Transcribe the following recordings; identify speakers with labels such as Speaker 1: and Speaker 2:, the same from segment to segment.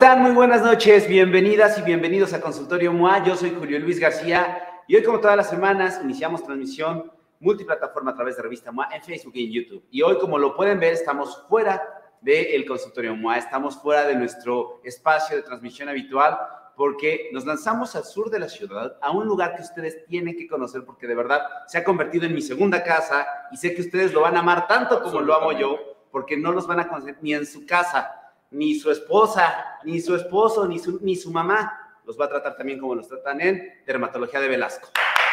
Speaker 1: están? Muy buenas noches, bienvenidas y bienvenidos a Consultorio MOA. Yo soy Julio Luis García y hoy, como todas las semanas, iniciamos transmisión multiplataforma a través de Revista MOA en Facebook y en YouTube. Y hoy, como lo pueden ver, estamos fuera del Consultorio MOA, estamos fuera de nuestro espacio de transmisión habitual porque nos lanzamos al sur de la ciudad, a un lugar que ustedes tienen que conocer porque de verdad se ha convertido en mi segunda casa y sé que ustedes lo van a amar tanto como lo amo yo, porque no los van a conocer ni en su casa, ni su esposa, ni su esposo, ni su mamá. Los va a tratar también como nos tratan en Dermatología de Velasco.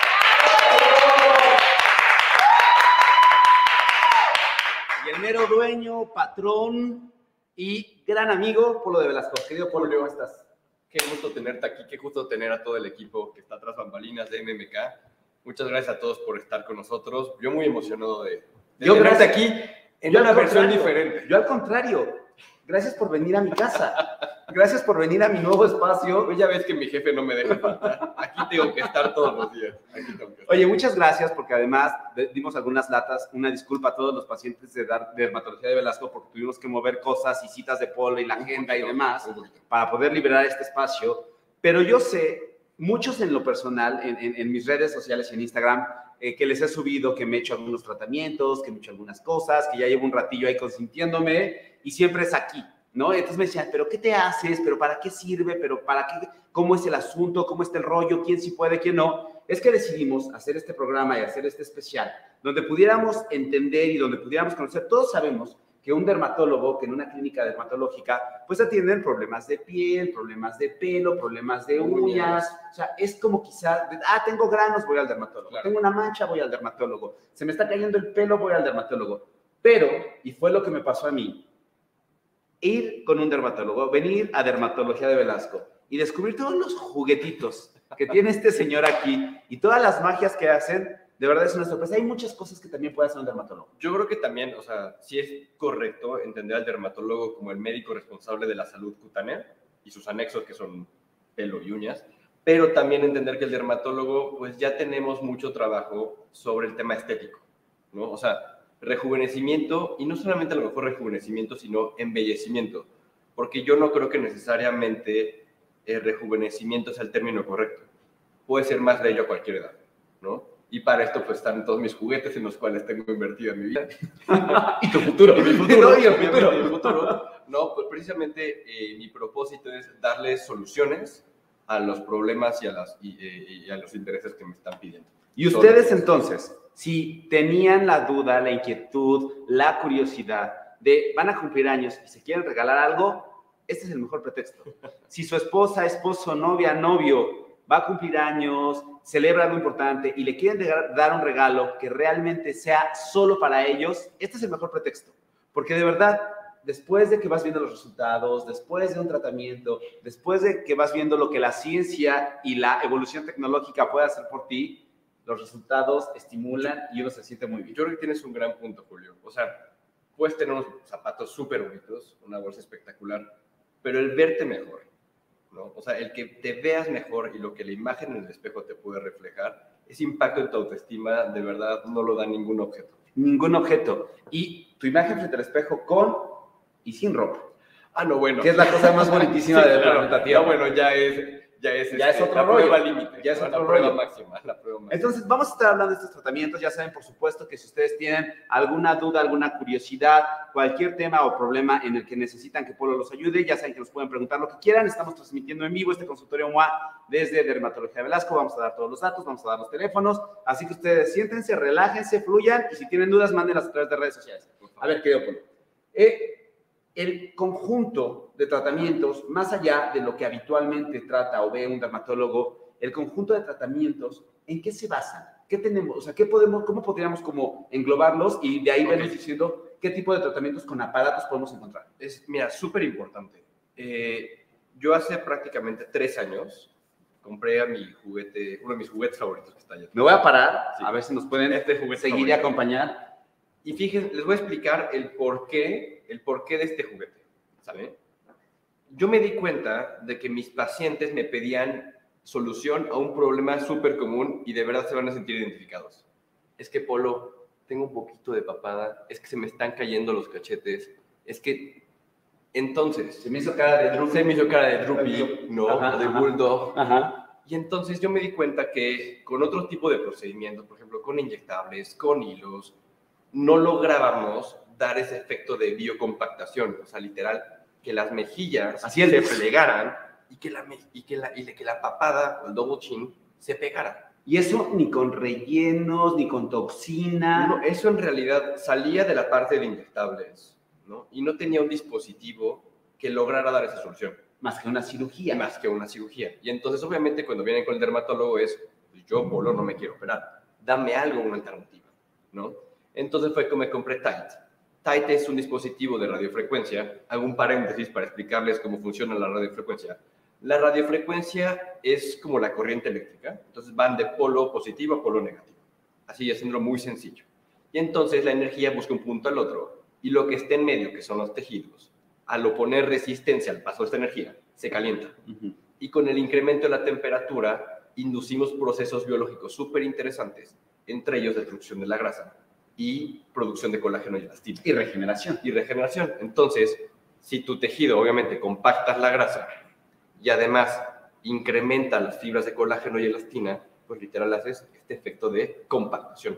Speaker 1: Y el mero dueño, patrón y gran amigo, Polo de Velasco. Querido Polo, ¿cómo estás?
Speaker 2: Qué gusto tenerte aquí, qué gusto tener a todo el equipo que está tras bambalinas de MMK. Muchas gracias a todos por estar con nosotros. Yo muy emocionado de tenerte aquí en una versión diferente.
Speaker 1: Yo al contrario, gracias por venir a mi casa. Gracias por venir a mi nuevo espacio.
Speaker 2: Pues ya ves que mi jefe no me deja faltar. Aquí tengo que estar todos los días.
Speaker 1: Oye, muchas gracias porque además dimos algunas latas. Una disculpa a todos los pacientes de Dermatología de Velasco porque tuvimos que mover cosas y citas de Polo y la agenda y demás para poder liberar este espacio. Pero yo sé, muchos en lo personal, en mis redes sociales y en Instagram, que les he subido que me he hecho algunos tratamientos, que me he hecho algunas cosas, que ya llevo un ratillo ahí consintiéndome y siempre es aquí, ¿no? Entonces me decían, ¿pero qué te haces? ¿Pero para qué sirve? ¿Pero para qué? ¿Cómo es el asunto? ¿Cómo está el rollo? ¿Quién sí puede? ¿Quién no? Es que decidimos hacer este programa y hacer este especial donde pudiéramos entender y donde pudiéramos conocer. Todos sabemos que un dermatólogo, que en una clínica dermatológica, pues atienden problemas de piel, problemas de pelo, problemas de uñas. O sea, es como quizá, tengo granos, voy al dermatólogo. Claro. Tengo una mancha, voy al dermatólogo. Se me está cayendo el pelo, voy al dermatólogo. Pero, y fue lo que me pasó a mí, ir con un dermatólogo, venir a Dermatología de Velasco y descubrir todos los juguetitos que tiene este señor aquí y todas las magias que hacen, de verdad es una sorpresa. Hay muchas cosas que también puede hacer un dermatólogo.
Speaker 2: Yo creo que también, o sea, sí es correcto entender al dermatólogo como el médico responsable de la salud cutánea y sus anexos que son pelo y uñas, pero también entender que el dermatólogo, pues ya tenemos mucho trabajo sobre el tema estético, ¿no? O sea, rejuvenecimiento, y no solamente a lo mejor rejuvenecimiento, sino embellecimiento, porque yo no creo que necesariamente el rejuvenecimiento sea el término correcto. Puede ser más bello a cualquier edad, ¿no? Y para esto pues están todos mis juguetes en los cuales tengo invertida mi vida.
Speaker 1: Y tu futuro.
Speaker 2: Y mi futuro.
Speaker 1: Y el futuro.
Speaker 2: Mi futuro. No, pues precisamente mi propósito es darles soluciones a los problemas y a los intereses que me están pidiendo.
Speaker 1: Y ustedes entonces, si tenían la duda, la inquietud, la curiosidad de van a cumplir años y se quieren regalar algo, este es el mejor pretexto. Si su esposa, esposo, novia, novio va a cumplir años, celebra algo importante y le quieren dar un regalo que realmente sea solo para ellos, este es el mejor pretexto. Porque de verdad, después de que vas viendo los resultados, después de un tratamiento, después de que vas viendo lo que la ciencia y la evolución tecnológica puede hacer por ti, los resultados estimulan y uno se siente muy bien.
Speaker 2: Yo creo que tienes un gran punto, Julio. O sea, puedes tener unos zapatos súper bonitos, una bolsa espectacular, pero el verte mejor, ¿no? O sea, el que te veas mejor y lo que la imagen en el espejo te puede reflejar, ese impacto en tu autoestima, de verdad, no lo da ningún objeto.
Speaker 1: Ningún objeto. Y tu imagen frente al espejo con y sin ropa.
Speaker 2: Ah, no, bueno.
Speaker 1: Que es la cosa más bonitísima
Speaker 2: sí,
Speaker 1: del
Speaker 2: claro.
Speaker 1: planeta Tierra.
Speaker 2: No, bueno, ya es
Speaker 1: otro
Speaker 2: la
Speaker 1: rollo.
Speaker 2: Prueba límite.
Speaker 1: Ya es
Speaker 2: ¿no?
Speaker 1: otro
Speaker 2: la prueba
Speaker 1: rollo.
Speaker 2: máxima.
Speaker 1: Entonces, vamos a estar hablando de estos tratamientos. Ya saben, por supuesto, que si ustedes tienen alguna duda, alguna curiosidad, cualquier tema o problema en el que necesitan que Polo los ayude, ya saben que nos pueden preguntar lo que quieran. Estamos transmitiendo en vivo este consultorio MOA desde Dermatología de Velasco. Vamos a dar todos los datos, vamos a dar los teléfonos. Así que ustedes siéntense, relájense, fluyan y si tienen dudas, mándenlas a través de redes sociales. A ver, querido Polo. El conjunto de tratamientos, más allá de lo que habitualmente trata o ve un dermatólogo, el conjunto de tratamientos, ¿en qué se basan? ¿Qué tenemos? O sea, ¿cómo podríamos como englobarlos y de ahí vernos diciendo qué tipo de tratamientos con aparatos podemos encontrar?
Speaker 2: Mira, súper importante. Yo hace prácticamente 3 años compré a mi juguete, uno de mis juguetes favoritos que está allá.
Speaker 1: Me voy a parar,
Speaker 2: sí.
Speaker 1: A ver si nos pueden seguir favorito. Y acompañar.
Speaker 2: Y fíjense, les voy a explicar el porqué de este juguete, ¿saben? Yo me di cuenta de que mis pacientes me pedían solución a un problema súper común y de verdad se van a sentir identificados. Es que, Polo, tengo un poquito de papada, es que se me están cayendo los cachetes, es que Entonces,
Speaker 1: Se me hizo cara de Droopy.
Speaker 2: se me hizo cara de Droopy, ¿no?
Speaker 1: Ajá,
Speaker 2: O de
Speaker 1: ajá.
Speaker 2: Bulldog.
Speaker 1: Ajá.
Speaker 2: Y entonces yo me di cuenta que con otro tipo de procedimientos, por ejemplo, con inyectables, con hilos, no lográbamos dar ese efecto de biocompactación, o sea, literal, que las mejillas
Speaker 1: Así es.
Speaker 2: se plegaran y que la papada o el double chin se pegara.
Speaker 1: Y eso ni con rellenos, ni con toxina.
Speaker 2: No, eso en realidad salía de la parte de inyectables, ¿no? Y no tenía un dispositivo que lograra dar esa solución.
Speaker 1: Más que una cirugía.
Speaker 2: Más que una cirugía. Y entonces, obviamente, cuando vienen con el dermatólogo es, pues yo, Polo, no me quiero operar. Dame algo, una alternativa, ¿no? Entonces fue que me compré Tite. Tite es un dispositivo de radiofrecuencia. Hago un paréntesis para explicarles cómo funciona la radiofrecuencia. La radiofrecuencia es como la corriente eléctrica. Entonces van de polo positivo a polo negativo. Así, haciéndolo muy sencillo. Y entonces la energía busca un punto al otro. Y lo que esté en medio, que son los tejidos, al oponer resistencia al paso de esta energía, se calienta.
Speaker 1: Uh-huh.
Speaker 2: Y con el incremento de la temperatura, inducimos procesos biológicos súper interesantes, entre ellos destrucción de la grasa y producción de colágeno y elastina.
Speaker 1: Y regeneración.
Speaker 2: Y regeneración. Entonces, si tu tejido, obviamente, compactas la grasa y además incrementa las fibras de colágeno y elastina, pues literal haces este efecto de compactación.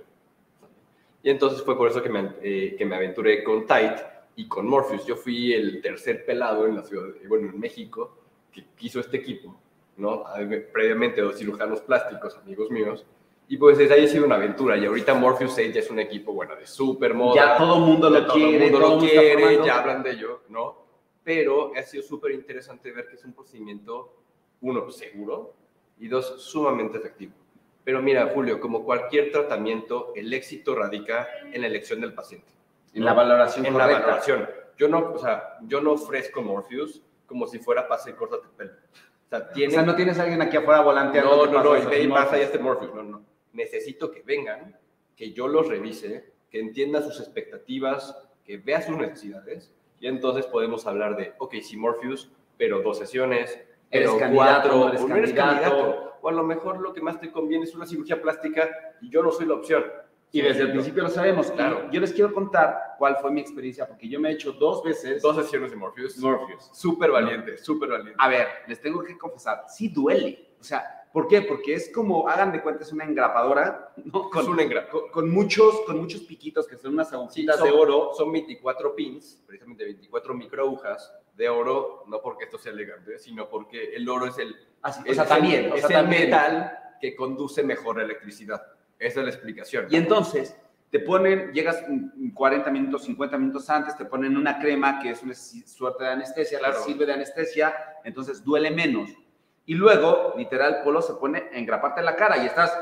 Speaker 2: Y entonces fue por eso que me aventuré con Tite y con Morpheus. Yo fui el tercer pelado en la ciudad, en México, que quiso este equipo, ¿no? Previamente 2 cirujanos plásticos, amigos míos, y pues desde ahí ha sido una aventura. Y ahorita Morpheus 6 ya es un equipo, de súper moda.
Speaker 1: Ya todo el mundo lo quiere,
Speaker 2: todo el mundo lo quiere,
Speaker 1: está
Speaker 2: ya hablan de ello, ¿no? Pero ha sido súper interesante ver que es un procedimiento, 1, seguro, y 2, sumamente efectivo. Pero mira, Julio, como cualquier tratamiento, el éxito radica en la elección del paciente.
Speaker 1: En la valoración
Speaker 2: En
Speaker 1: correcta.
Speaker 2: la valoración. Yo no ofrezco Morpheus como si fuera pasa y córtate el pelo. O sea,
Speaker 1: no tienes a alguien aquí afuera volanteando.
Speaker 2: No, y ve y pasa y este Morpheus. No. Necesito que vengan, que yo los revise, que entienda sus expectativas, que vea sus necesidades, y entonces podemos hablar de, ok, sí, Morpheus, pero 2 sesiones, pero 4,
Speaker 1: no
Speaker 2: eres candidato. O a lo mejor lo que más te conviene es una cirugía plástica y yo no soy la opción.
Speaker 1: Y desde el principio lo sabemos.
Speaker 2: Claro.
Speaker 1: Yo les quiero contar cuál fue mi experiencia, porque yo me he hecho 2 veces.
Speaker 2: 2 sesiones de Morpheus.
Speaker 1: Morpheus.
Speaker 2: Súper valiente, súper valiente.
Speaker 1: A ver, les tengo que confesar, sí duele. O sea, ¿por qué? Porque es como, hagan de cuenta, es una engrapadora, ¿no? Con muchos piquitos que son unas agujitas de oro.
Speaker 2: Son 24 pins, precisamente 24 microagujas de oro, no porque esto sea elegante, sino porque el oro es el,
Speaker 1: también
Speaker 2: metal que conduce mejor la electricidad. Esa es la explicación.
Speaker 1: Y entonces te ponen, llegas 40 minutos, 50 minutos antes, te ponen una crema que es una suerte de anestesia,
Speaker 2: claro,
Speaker 1: que sirve de anestesia, entonces duele menos. Y luego, literal, Polo se pone a engraparte la cara y estás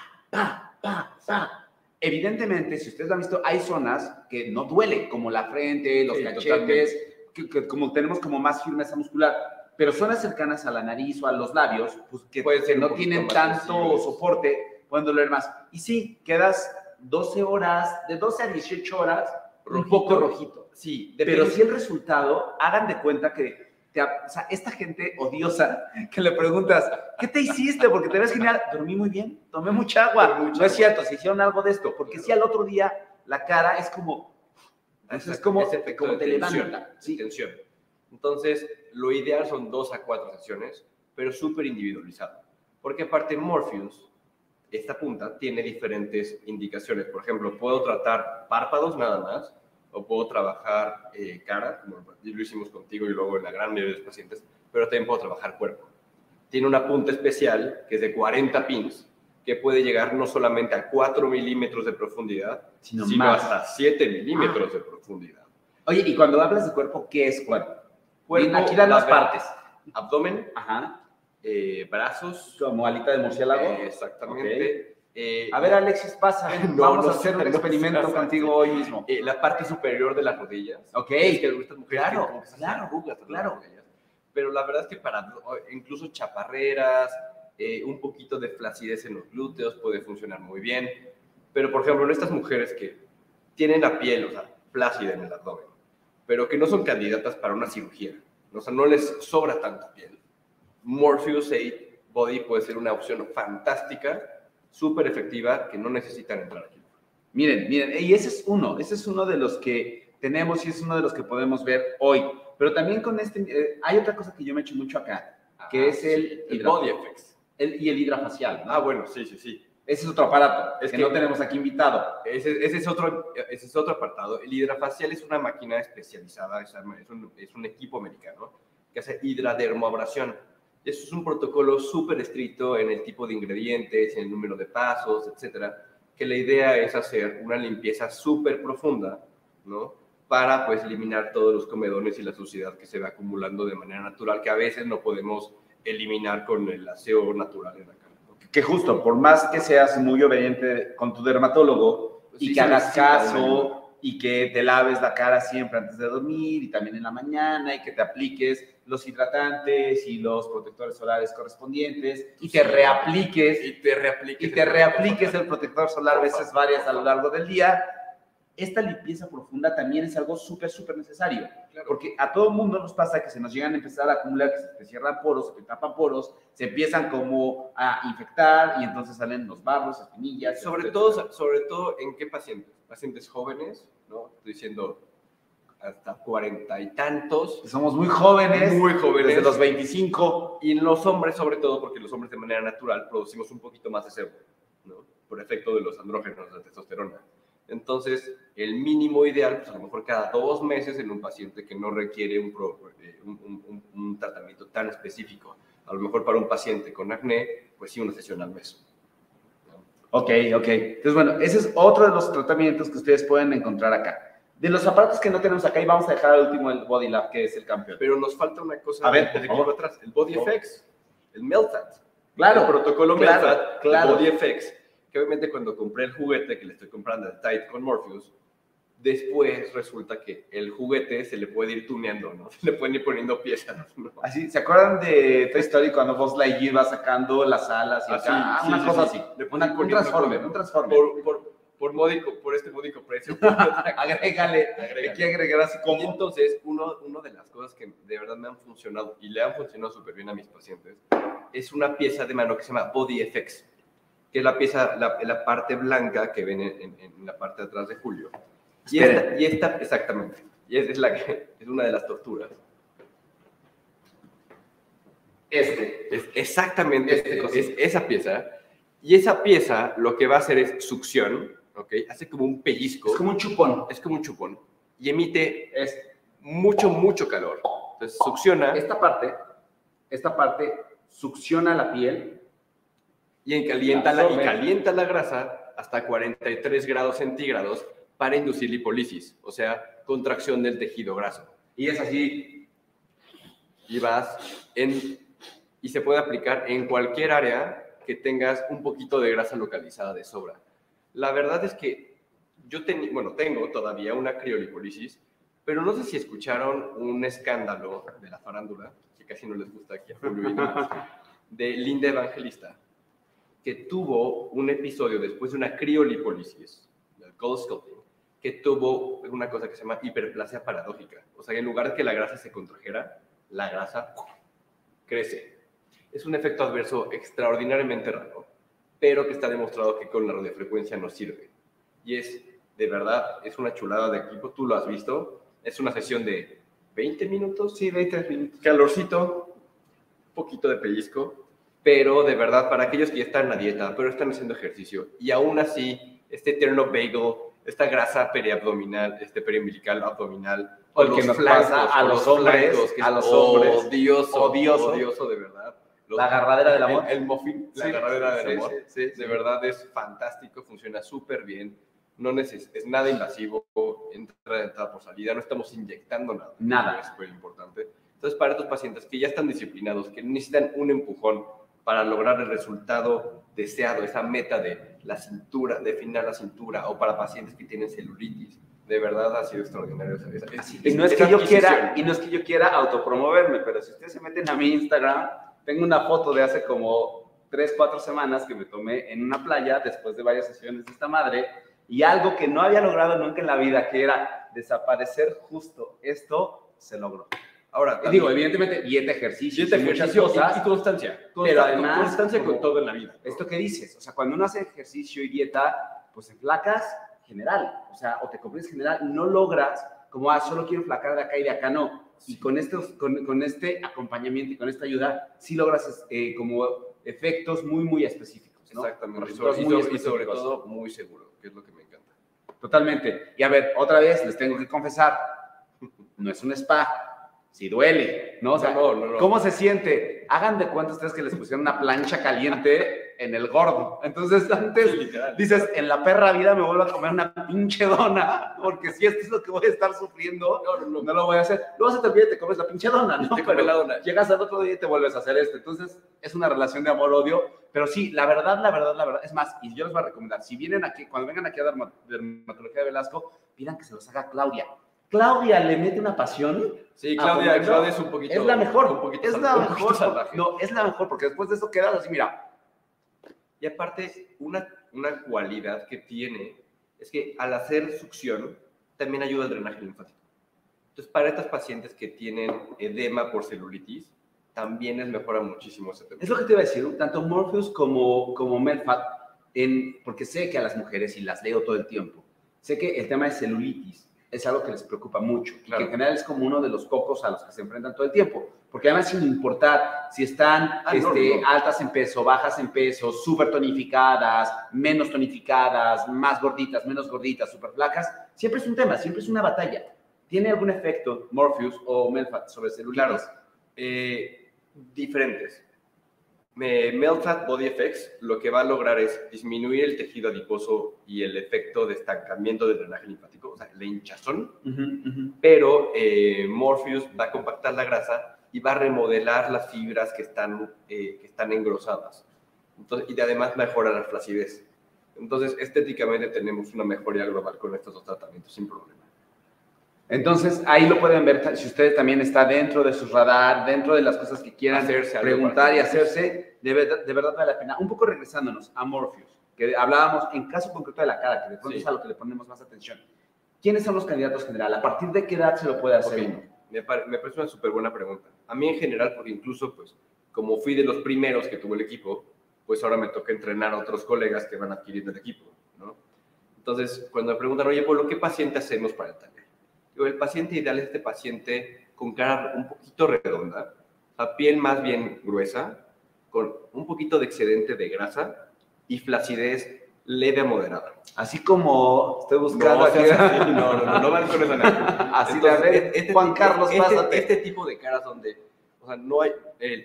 Speaker 1: pa. Evidentemente, si ustedes lo han visto, hay zonas que no duelen, como la frente, los cachetes, que como tenemos como más firmeza muscular. Pero zonas cercanas a la nariz o a los labios, pues que no tienen tanto soporte, pueden doler más. Y sí, quedas 12 horas, de 12 a 18 horas, un poco rojito.
Speaker 2: Sí,
Speaker 1: pero si el resultado, hagan de cuenta que o sea, esta gente odiosa que le preguntas, ¿qué te hiciste? Porque te ves genial. Dormí muy bien, tomé mucha agua. No es cierto, se hicieron algo de esto. Porque si al otro día la cara es como, es como te levanta.
Speaker 2: Sí, tensión. Entonces, lo ideal son 2 a 4 sesiones, pero súper individualizado. Porque aparte Morpheus, esta punta, tiene diferentes indicaciones. Por ejemplo, puedo tratar párpados nada más, o puedo trabajar cara, como lo hicimos contigo y luego en la gran mayoría de los pacientes, pero también puedo trabajar cuerpo. Tiene una punta especial que es de 40 pins, que puede llegar no solamente a 4 milímetros de profundidad, sino hasta 7 milímetros de profundidad.
Speaker 1: Oye, y cuando hablas de cuerpo, ¿qué es cuerpo?
Speaker 2: Cuerpo,
Speaker 1: aquí dan las partes.
Speaker 2: Abdomen,
Speaker 1: ajá.
Speaker 2: Brazos.
Speaker 1: Como alita de murciélago.
Speaker 2: Exactamente.
Speaker 1: Okay. A ver, Alexis, pasa. Vamos a hacer un experimento contigo hoy mismo.
Speaker 2: La parte superior de las rodillas.
Speaker 1: Ok.
Speaker 2: Es que estas mujeres
Speaker 1: claro.
Speaker 2: Pero la verdad es que para incluso chaparreras, un poquito de flacidez en los glúteos puede funcionar muy bien. Pero, por ejemplo, en estas mujeres que tienen la piel, o sea, flácida en el abdomen, pero que no son candidatas para una cirugía, o sea, no les sobra tanta piel, Morpheus 8 Body puede ser una opción fantástica, súper efectiva, que no necesitan entrar aquí.
Speaker 1: Miren, y ese es uno de los que tenemos y es uno de los que podemos ver hoy. Pero también con hay otra cosa que yo me echo mucho acá, que es el
Speaker 2: Body Effects.
Speaker 1: Y el hidrafacial, ¿no?
Speaker 2: Bueno, sí.
Speaker 1: Ese es otro aparato, que no tenemos aquí invitado.
Speaker 2: Ese es otro apartado. El hidrafacial es una máquina especializada, es un equipo americano que hace hidradermoabrasión. Eso es un protocolo súper estricto en el tipo de ingredientes, en el número de pasos, etcétera, que la idea es hacer una limpieza súper profunda, ¿no? Para, pues, eliminar todos los comedones y la suciedad que se va acumulando de manera natural, que a veces no podemos eliminar con el aseo natural en la cara.
Speaker 1: Que justo, por más que seas muy obediente con tu dermatólogo y que hagas caso y que te laves la cara siempre antes de dormir y también en la mañana y que te apliques los hidratantes y los protectores solares correspondientes y te reapliques el protector solar veces varias a lo largo del día, esta limpieza profunda también es algo súper necesario. Claro. Porque a todo el mundo nos pasa que se nos llegan a empezar a acumular, que se te cierran poros, se te tapan poros, se empiezan como a infectar y entonces salen los barros, espinillas.
Speaker 2: Sobre todo, ¿en qué pacientes? Pacientes jóvenes, ¿no? Estoy diciendo hasta 40 y tantos.
Speaker 1: Somos muy jóvenes. Desde los 25.
Speaker 2: Y en los hombres, sobre todo, porque los hombres de manera natural producimos un poquito más de sebo, ¿no? Por efecto de los andrógenos, de testosterona. Entonces, el mínimo ideal, pues a lo mejor cada 2 meses en un paciente que no requiere un tratamiento tan específico. A lo mejor para un paciente con acné, pues sí, una sesión al mes.
Speaker 1: Ok. Entonces, bueno, ese es otro de los tratamientos que ustedes pueden encontrar acá. De los aparatos que no tenemos acá, y vamos a dejar al último el Body Lab, que es el campeón.
Speaker 2: Pero nos falta una cosa.
Speaker 1: A ver,
Speaker 2: atrás. El Body Effects, el Meltat.
Speaker 1: Claro.
Speaker 2: El protocolo Meltat,
Speaker 1: claro.
Speaker 2: El Body Effects. Que obviamente cuando compré el juguete que le estoy comprando, el Tide con Morpheus, después resulta que el juguete se le puede ir tuneando, ¿no? Se le pueden ir poniendo piezas, ¿no?
Speaker 1: Así, ¿se acuerdan de Toy Story cuando Buzz Lightyear va sacando las alas y una cosa así? Un transforme.
Speaker 2: Por este módico precio.
Speaker 1: Agrégale. Hay que agregar así como.
Speaker 2: Y entonces, una de las cosas que de verdad me han funcionado y le han funcionado súper bien a mis pacientes es una pieza de mano que se llama Body Effects, que es la pieza, la parte blanca que ven en la parte de atrás de Julio. Y esta, exactamente. Y es una de las torturas. Es exactamente es esa pieza. Y esa pieza lo que va a hacer es succión, ¿ok? Hace como un pellizco.
Speaker 1: Es como un chupón.
Speaker 2: Y emite mucho calor. Entonces succiona.
Speaker 1: Esta parte succiona la piel.
Speaker 2: Y calienta la grasa hasta 43 grados centígrados para inducir lipólisis, o sea, contracción del tejido graso.
Speaker 1: Y es así.
Speaker 2: Y se puede aplicar en cualquier área que tengas un poquito de grasa localizada de sobra. La verdad es que yo tengo todavía una criolipólisis, pero no sé si escucharon un escándalo de la farándula, que casi no les gusta aquí a Julio y demás, de Linda Evangelista, que tuvo un episodio después de una criolipólisis, del cold sculpting, que tuvo una cosa que se llama hiperplasia paradójica. O sea, en lugar de que la grasa se contrajera, la grasa crece. Es un efecto adverso extraordinariamente raro, pero que está demostrado que con la radiofrecuencia no sirve. Y de verdad, es una chulada de equipo. Tú lo has visto. Es una sesión de 20 minutos.
Speaker 1: Sí, 20 minutos.
Speaker 2: Calorcito, un poquito de pellizco. Pero de verdad, para aquellos que ya están en la dieta, pero están haciendo ejercicio, y aún así, este eterno bagel, esta grasa periabdominal, periumbilical abdominal,
Speaker 1: o el que nos pasa a los hombres,
Speaker 2: que es odioso, de verdad.
Speaker 1: La agarradera del amor.
Speaker 2: El muffin, la agarradera del amor. De verdad es fantástico, funciona súper bien. No es nada invasivo, entrada por salida, no estamos inyectando nada. Es súper importante. Entonces, para estos pacientes que ya están disciplinados, que necesitan un empujón para lograr el resultado deseado, esa meta de la cintura, de afinar la cintura, o para pacientes que tienen celulitis, de verdad ha sido extraordinario.
Speaker 1: Y no es que yo quiera autopromoverme, pero si ustedes se meten a mi Instagram, tengo una foto de hace como 3-4 semanas que me tomé en una playa después de varias sesiones de esta madre, y algo que no había logrado nunca en la vida, que era desaparecer justo esto, se logró. Ahora, digo, evidentemente, dieta, ejercicio, muchas cosas.
Speaker 2: Y constancia.
Speaker 1: Pero además,
Speaker 2: constancia con todo en la vida.
Speaker 1: Esto que dices, o sea, cuando uno hace ejercicio y dieta, pues enflacas general, o sea, o te compres general, no logras como, solo quiero enflacar de acá y de acá, no. y con este acompañamiento y con esta ayuda, sí logras como efectos muy, muy específicos, ¿no?
Speaker 2: Exactamente, y
Speaker 1: Resultados
Speaker 2: sobre todo muy seguro, que es lo que me encanta.
Speaker 1: Totalmente. Y a ver, otra vez les tengo que confesar, no es un spa, sí duele, ¿no? O sea,
Speaker 2: No.
Speaker 1: ¿cómo se siente? Hagan de cuenta ustedes que les pusieron una plancha caliente en el gordo. Entonces, antes
Speaker 2: Sí, literal.
Speaker 1: dices, en la perra vida me vuelvo a comer una pinche dona, porque si esto es lo que voy a estar sufriendo, no lo voy a hacer. Luego se te olvida y te comes la pinche dona, ¿no?
Speaker 2: Te comes la dona.
Speaker 1: Llegas al otro día y te vuelves a hacer esto. Entonces, es una relación de amor-odio. Pero sí, la verdad, es más, y yo les voy a recomendar, si vienen aquí, cuando vengan aquí a Dermatología de Velasco, pidan que se los haga Claudia. Claudia le mete una pasión.
Speaker 2: Sí, Claudia es un poquito.
Speaker 1: Es la mejor.
Speaker 2: Un poquito
Speaker 1: es la
Speaker 2: un
Speaker 1: mejor.
Speaker 2: poquito salvaje.
Speaker 1: No, es la mejor, porque después de eso quedas así, mira.
Speaker 2: Y aparte, una cualidad que tiene es que al hacer succión también ayuda al drenaje linfático. Entonces, para estas pacientes que tienen edema por celulitis, también les mejora muchísimo ese tema.
Speaker 1: Es lo que te iba a decir, tanto Morpheus como Melphat, porque sé que a las mujeres, y las leo todo el tiempo, sé que el tema de celulitis es algo que les preocupa mucho, claro. Y que en general es como uno de los pocos a los que se enfrentan todo el tiempo, porque además sin importar si están altas en peso, bajas en peso, súper tonificadas, menos tonificadas, más gorditas, menos gorditas, súper flacas, siempre es un tema, siempre es una batalla. ¿Tiene algún efecto Morpheus o Melphat sobre celulitis?
Speaker 2: Claro, diferentes. Melphat Body Effects lo que va a lograr es disminuir el tejido adiposo y el efecto de estancamiento del drenaje linfático, o sea, la hinchazón, pero Morpheus va a compactar la grasa y va a remodelar las fibras que están engrosadas. Entonces, y además mejora la flacidez. Entonces, estéticamente tenemos una mejoría global con estos dos tratamientos sin problema.
Speaker 1: Entonces, ahí lo pueden ver, si ustedes también está dentro de su radar, dentro de las cosas que quieran preguntar y hacerse, de verdad vale la pena. Un poco regresándonos a Morpheus, que hablábamos en caso concreto de la cara, que de pronto es a lo que le ponemos más atención. ¿Quiénes son los candidatos general? ¿A partir de qué edad se lo puede hacer uno?
Speaker 2: Me parece una súper buena pregunta. A mí en general, porque incluso, pues, como fui de los primeros que tuvo el equipo, pues ahora me toca entrenar a otros colegas que van adquiriendo el equipo, ¿no? Entonces, cuando me preguntan, oye, Polo, ¿qué paciente hacemos para el taller? El paciente ideal es este paciente con cara un poquito redonda, la piel más bien gruesa, con un poquito de excedente de grasa y flacidez leve a moderada.
Speaker 1: Así como estoy buscando aquí.
Speaker 2: No van con esa.
Speaker 1: Así entonces, de Juan Carlos, pásate.
Speaker 2: Este tipo de caras donde, o sea, no hay,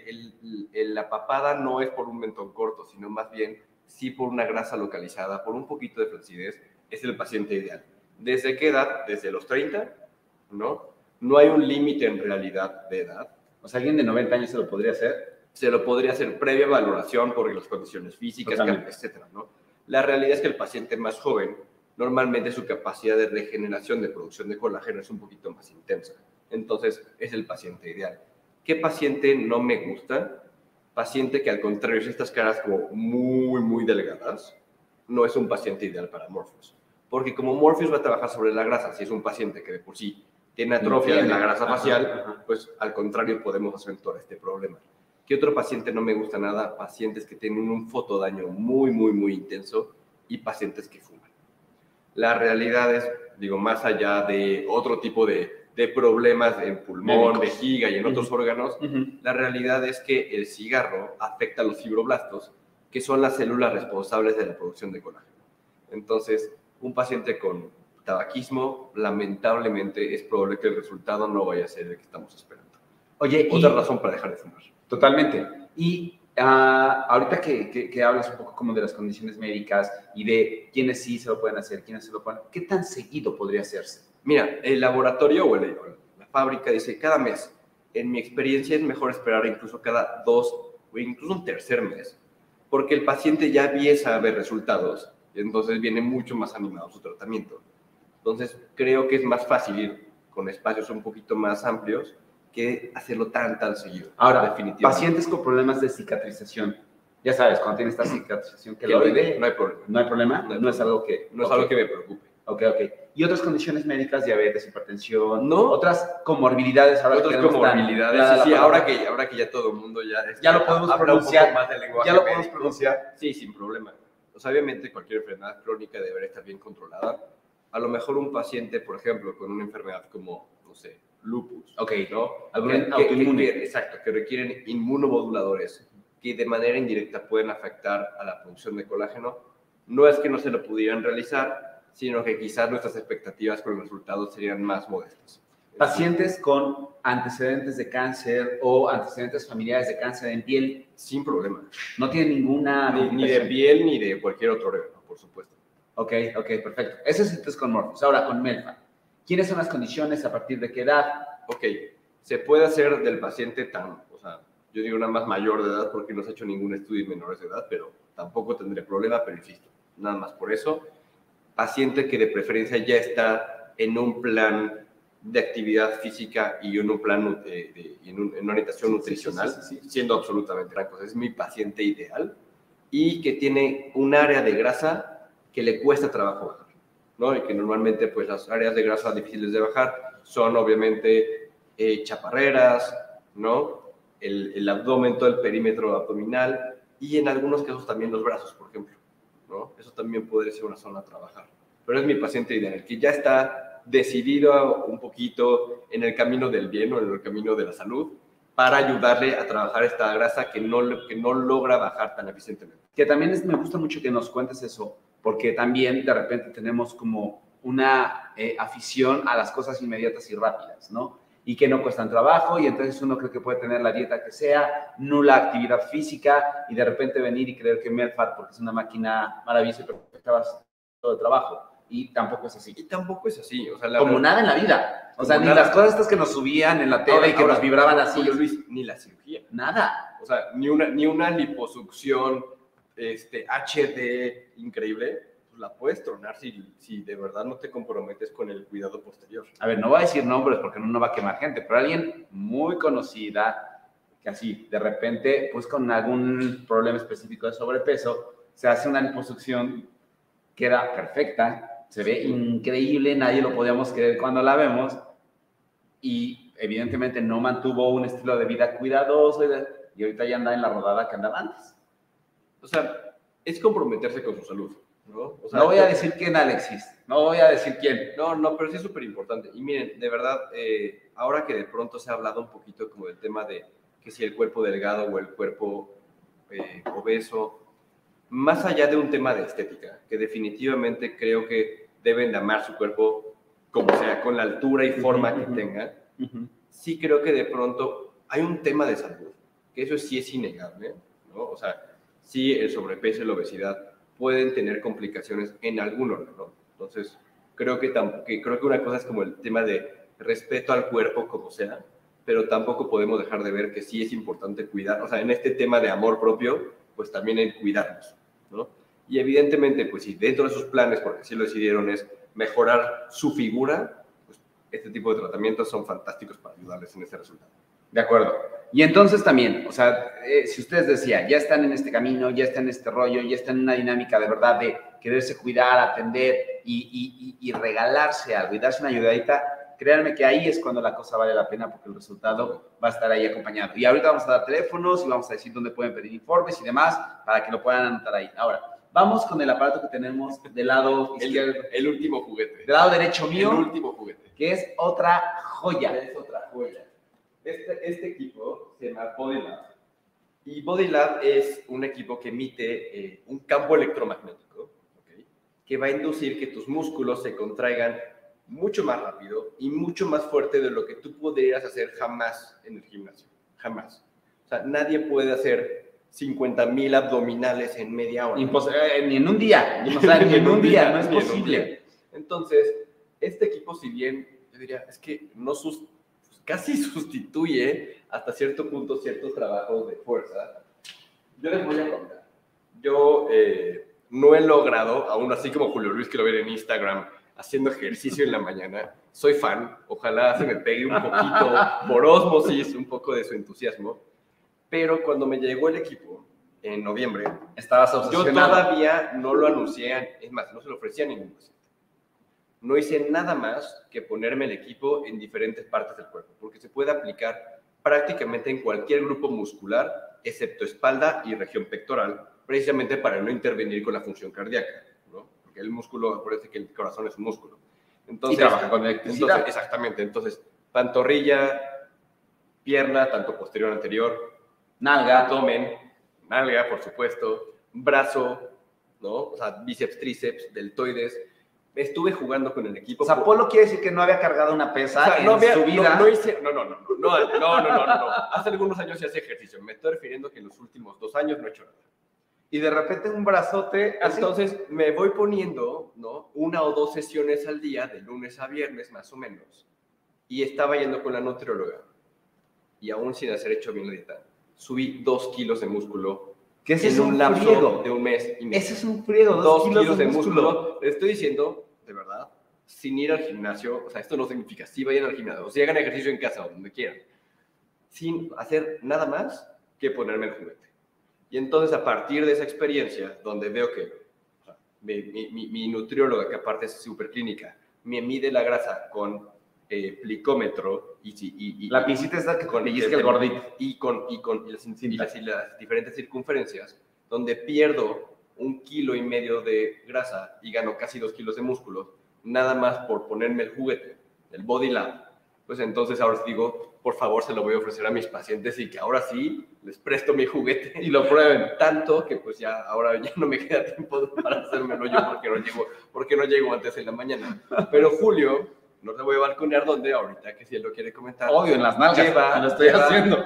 Speaker 2: la papada no es por un mentón corto, sino más bien sí por una grasa localizada, por un poquito de flacidez, es el paciente ideal. ¿Desde qué edad? Desde los 30, ¿no? No hay un límite en realidad de edad.
Speaker 1: O sea, alguien de 90 años se lo podría hacer.
Speaker 2: Se lo podría hacer previa valoración por las condiciones físicas, etcétera, ¿no? La realidad es que el paciente más joven, normalmente su capacidad de regeneración, de producción de colágeno es un poquito más intensa. Entonces, es el paciente ideal. ¿Qué paciente no me gusta? Paciente que al contrario, si estas caras como muy, muy delgadas, no es un paciente ideal para Morpheus. Porque como Morpheus va a trabajar sobre la grasa, si es un paciente que de por sí tiene atrofia en la grasa facial, pues al contrario podemos acentuar este problema. ¿Qué otro paciente no me gusta nada? Pacientes que tienen un fotodaño muy, muy, muy intenso y pacientes que fuman. La realidad es, digo, más allá de otro tipo de problemas en pulmón, vejiga y en otros órganos, la realidad es que el cigarro afecta a los fibroblastos, que son las células responsables de la producción de colágeno. Entonces, un paciente con tabaquismo, lamentablemente, es probable que el resultado no vaya a ser el que estamos esperando.
Speaker 1: Oye,
Speaker 2: otra razón para dejar de fumar.
Speaker 1: Totalmente. Y ahorita que hablas un poco como de las condiciones médicas y de quiénes sí se lo pueden hacer, quiénes se lo pueden, ¿qué tan seguido podría hacerse?
Speaker 2: Mira, el laboratorio o la fábrica dice cada mes. En mi experiencia es mejor esperar incluso cada 2 o incluso un tercer mes, porque el paciente ya empieza a ver resultados y entonces viene mucho más animado su tratamiento. Entonces, creo que es más fácil ir con espacios un poquito más amplios que hacerlo tan seguido.
Speaker 1: Ahora, definitivamente. Pacientes con problemas de cicatrización. Ya sabes, cuando tiene esta cicatrización queloide,
Speaker 2: no hay problema.
Speaker 1: ¿No hay problema? No es algo que...
Speaker 2: No es algo que me preocupe.
Speaker 1: Ok. ¿Y otras condiciones médicas, diabetes, hipertensión?
Speaker 2: No.
Speaker 1: ¿Otras comorbilidades?
Speaker 2: Otras comorbilidades. Sí, ahora que ya todo el mundo ya
Speaker 1: lo podemos pronunciar.
Speaker 2: Un poco más de lenguaje
Speaker 1: ya lo podemos pronunciar.
Speaker 2: Sí, sin problema. Pues obviamente cualquier enfermedad crónica debería estar bien controlada. A lo mejor un paciente, por ejemplo, con una enfermedad como, no sé, lupus.
Speaker 1: Ok,
Speaker 2: ¿no?
Speaker 1: algún autoinmune.
Speaker 2: Exacto, que requieren inmunomoduladores que de manera indirecta pueden afectar a la producción de colágeno. No es que no se lo pudieran realizar, sino que quizás nuestras expectativas con los resultados serían más modestas.
Speaker 1: Pacientes con antecedentes de cáncer o antecedentes familiares de cáncer en piel,
Speaker 2: sin problema.
Speaker 1: No tienen ninguna...
Speaker 2: Ni de piel ni de cualquier otro órgano, por supuesto.
Speaker 1: Ok, perfecto. Eso es entonces con Morpheus. Ahora, con Melphalan. ¿Quiénes son las condiciones? ¿A partir de qué edad?
Speaker 2: Ok, se puede hacer del paciente o sea, yo digo nada más mayor de edad porque no se ha hecho ningún estudio en menores de edad, pero tampoco tendría problema, pero insisto, nada más por eso. Paciente que de preferencia ya está en un plan de actividad física y en un plan en una orientación nutricional, siendo absolutamente francos, es mi paciente ideal y que tiene un área de grasa que le cuesta trabajo bajar, ¿no? Y que normalmente pues las áreas de grasa difíciles de bajar son obviamente chaparreras, ¿no? El abdomen, todo el perímetro abdominal y en algunos casos también los brazos, por ejemplo, ¿no? Eso también podría ser una zona a trabajar. Pero es mi paciente ideal, el que ya está decidido un poquito en el camino del bien o en el camino de la salud para ayudarle a trabajar esta grasa que no logra bajar tan eficientemente.
Speaker 1: Que también me gusta mucho que nos cuentes eso, porque también de repente tenemos como una afición a las cosas inmediatas y rápidas, ¿no? Y que no cuestan trabajo y entonces uno cree que puede tener la dieta que sea, nula actividad física y de repente venir y creer que Melphalan, porque es una máquina maravillosa y perfecta, va a hacer todo el trabajo. Y tampoco es así.
Speaker 2: Y tampoco es así. O sea,
Speaker 1: como nada en la vida. O sea, ni las cosas estas que nos subían en la tele y que nos vibraban así.
Speaker 2: Julio Luis, ni la cirugía.
Speaker 1: Nada.
Speaker 2: O sea, ni una liposucción HD increíble, pues la puedes tronar si de verdad no te comprometes con el cuidado posterior.
Speaker 1: A ver, no voy a decir nombres porque no va a quemar gente, pero alguien muy conocida, que así, de repente, pues con algún problema específico de sobrepeso, se hace una liposucción que era perfecta, se ve increíble, nadie lo podíamos creer cuando la vemos y evidentemente no mantuvo un estilo de vida cuidadoso y ahorita ya anda en la rodada que andaba antes.
Speaker 2: O sea, es comprometerse con su salud, ¿no? O sea,
Speaker 1: no voy a decir quién, Alexis, no voy a decir quién.
Speaker 2: No, pero sí es súper importante. Y miren, de verdad, ahora que de pronto se ha hablado un poquito como del tema de que si el cuerpo delgado o el cuerpo obeso, más allá de un tema de estética, que definitivamente creo que deben de amar su cuerpo como sea, con la altura y forma que tenga, sí creo que de pronto hay un tema de salud, que eso sí es innegable, ¿no? O sea, sí el sobrepeso y la obesidad pueden tener complicaciones en algún órgano. Entonces, creo que una cosa es como el tema de respeto al cuerpo como sea, pero tampoco podemos dejar de ver que sí es importante cuidar, o sea, en este tema de amor propio, pues también en cuidarnos, ¿no? Y evidentemente, pues si dentro de sus planes, porque así lo decidieron, es mejorar su figura, pues este tipo de tratamientos son fantásticos para ayudarles en ese resultado.
Speaker 1: De acuerdo. Y entonces también, o sea, si ustedes decían, ya están en este camino, ya están en este rollo, ya están en una dinámica de verdad de quererse cuidar, atender y regalarse algo y darse una ayudadita, créanme que ahí es cuando la cosa vale la pena porque el resultado va a estar ahí acompañado. Y ahorita vamos a dar teléfonos y vamos a decir dónde pueden pedir informes y demás para que lo puedan anotar ahí. Ahora, vamos con el aparato que tenemos del lado izquierdo.
Speaker 2: El último juguete.
Speaker 1: Del lado derecho mío.
Speaker 2: El último juguete.
Speaker 1: Que es otra joya.
Speaker 2: Es otra joya. Este equipo se llama BodyLab. Y BodyLab es un equipo que emite un campo electromagnético, ¿okay? Que va a inducir que tus músculos se contraigan mucho más rápido y mucho más fuerte de lo que tú podrías hacer jamás en el gimnasio. Jamás. O sea, nadie puede hacer 50,000 abdominales en media hora.
Speaker 1: Ni en un día. O sea, ni en un día, no es posible.
Speaker 2: Entonces, este equipo, si bien, yo diría, es que casi sustituye hasta cierto punto ciertos trabajos de fuerza. Yo les voy a contar. Yo no he logrado, aún así como Julio Luis, que lo ven en Instagram, haciendo ejercicio en la mañana. Soy fan, ojalá se me pegue un poquito por ósmosis, un poco de su entusiasmo. Pero cuando me llegó el equipo, en noviembre,
Speaker 1: estabas obsesionado.
Speaker 2: Yo todavía no lo anuncié, es más, no se lo ofrecía a ningún paciente. No hice nada más que ponerme el equipo en diferentes partes del cuerpo, porque se puede aplicar prácticamente en cualquier grupo muscular, excepto espalda y región pectoral, precisamente para no intervenir con la función cardíaca, ¿no? Porque el músculo, acuérdense que el corazón es un músculo. Entonces,
Speaker 1: y trabaja con electricidad.
Speaker 2: Exactamente. Entonces, pantorrilla, pierna, tanto posterior anterior,
Speaker 1: Nalga.
Speaker 2: abdomen, nalga, por supuesto, brazo, ¿no? O sea, bíceps, tríceps, deltoides. Estuve jugando con el equipo.
Speaker 1: O sea, Polo quiere decir que no había cargado una pesa en su vida.
Speaker 2: No. Hace algunos años sí hacía ejercicio. Me estoy refiriendo que en los últimos 2 años no he hecho nada.
Speaker 1: Y de repente un brazote así.
Speaker 2: Entonces me voy poniendo, ¿no? 1 o 2 sesiones al día, de lunes a viernes más o menos. Y estaba yendo con la nutrióloga. Y aún sin hacer hecho bien la dieta, subí 2 kilos de músculo.
Speaker 1: Que ese
Speaker 2: en
Speaker 1: es un
Speaker 2: lapso
Speaker 1: friego.
Speaker 2: de un mes y medio.
Speaker 1: Ese es un friego,
Speaker 2: 2 kilos de músculo. Le estoy diciendo, de verdad, sin ir al gimnasio, o sea, esto no significa si vayan al gimnasio, o si hagan ejercicio en casa o donde quieran, sin hacer nada más que ponerme el juguete. Y entonces, a partir de esa experiencia, donde veo que o sea, mi nutrióloga, que aparte es súper clínica, me mide la grasa con plicómetro y
Speaker 1: la pincita esta que
Speaker 2: con
Speaker 1: pellizca el gordito.
Speaker 2: y las diferentes circunferencias, donde pierdo 1,5 kilos de grasa y gano casi 2 kilos de músculo, nada más por ponerme el juguete, el Body Lab. Pues entonces ahora sí digo, por favor, se lo voy a ofrecer a mis pacientes y que ahora sí les presto mi juguete
Speaker 1: y lo prueben.
Speaker 2: Tanto que pues ya ahora ya no me queda tiempo para hacérmelo yo porque no llego antes en la mañana. Pero Julio, no te voy a balconear donde ahorita, que si él lo quiere comentar.
Speaker 1: Obvio, en las nalgas, lo estoy haciendo.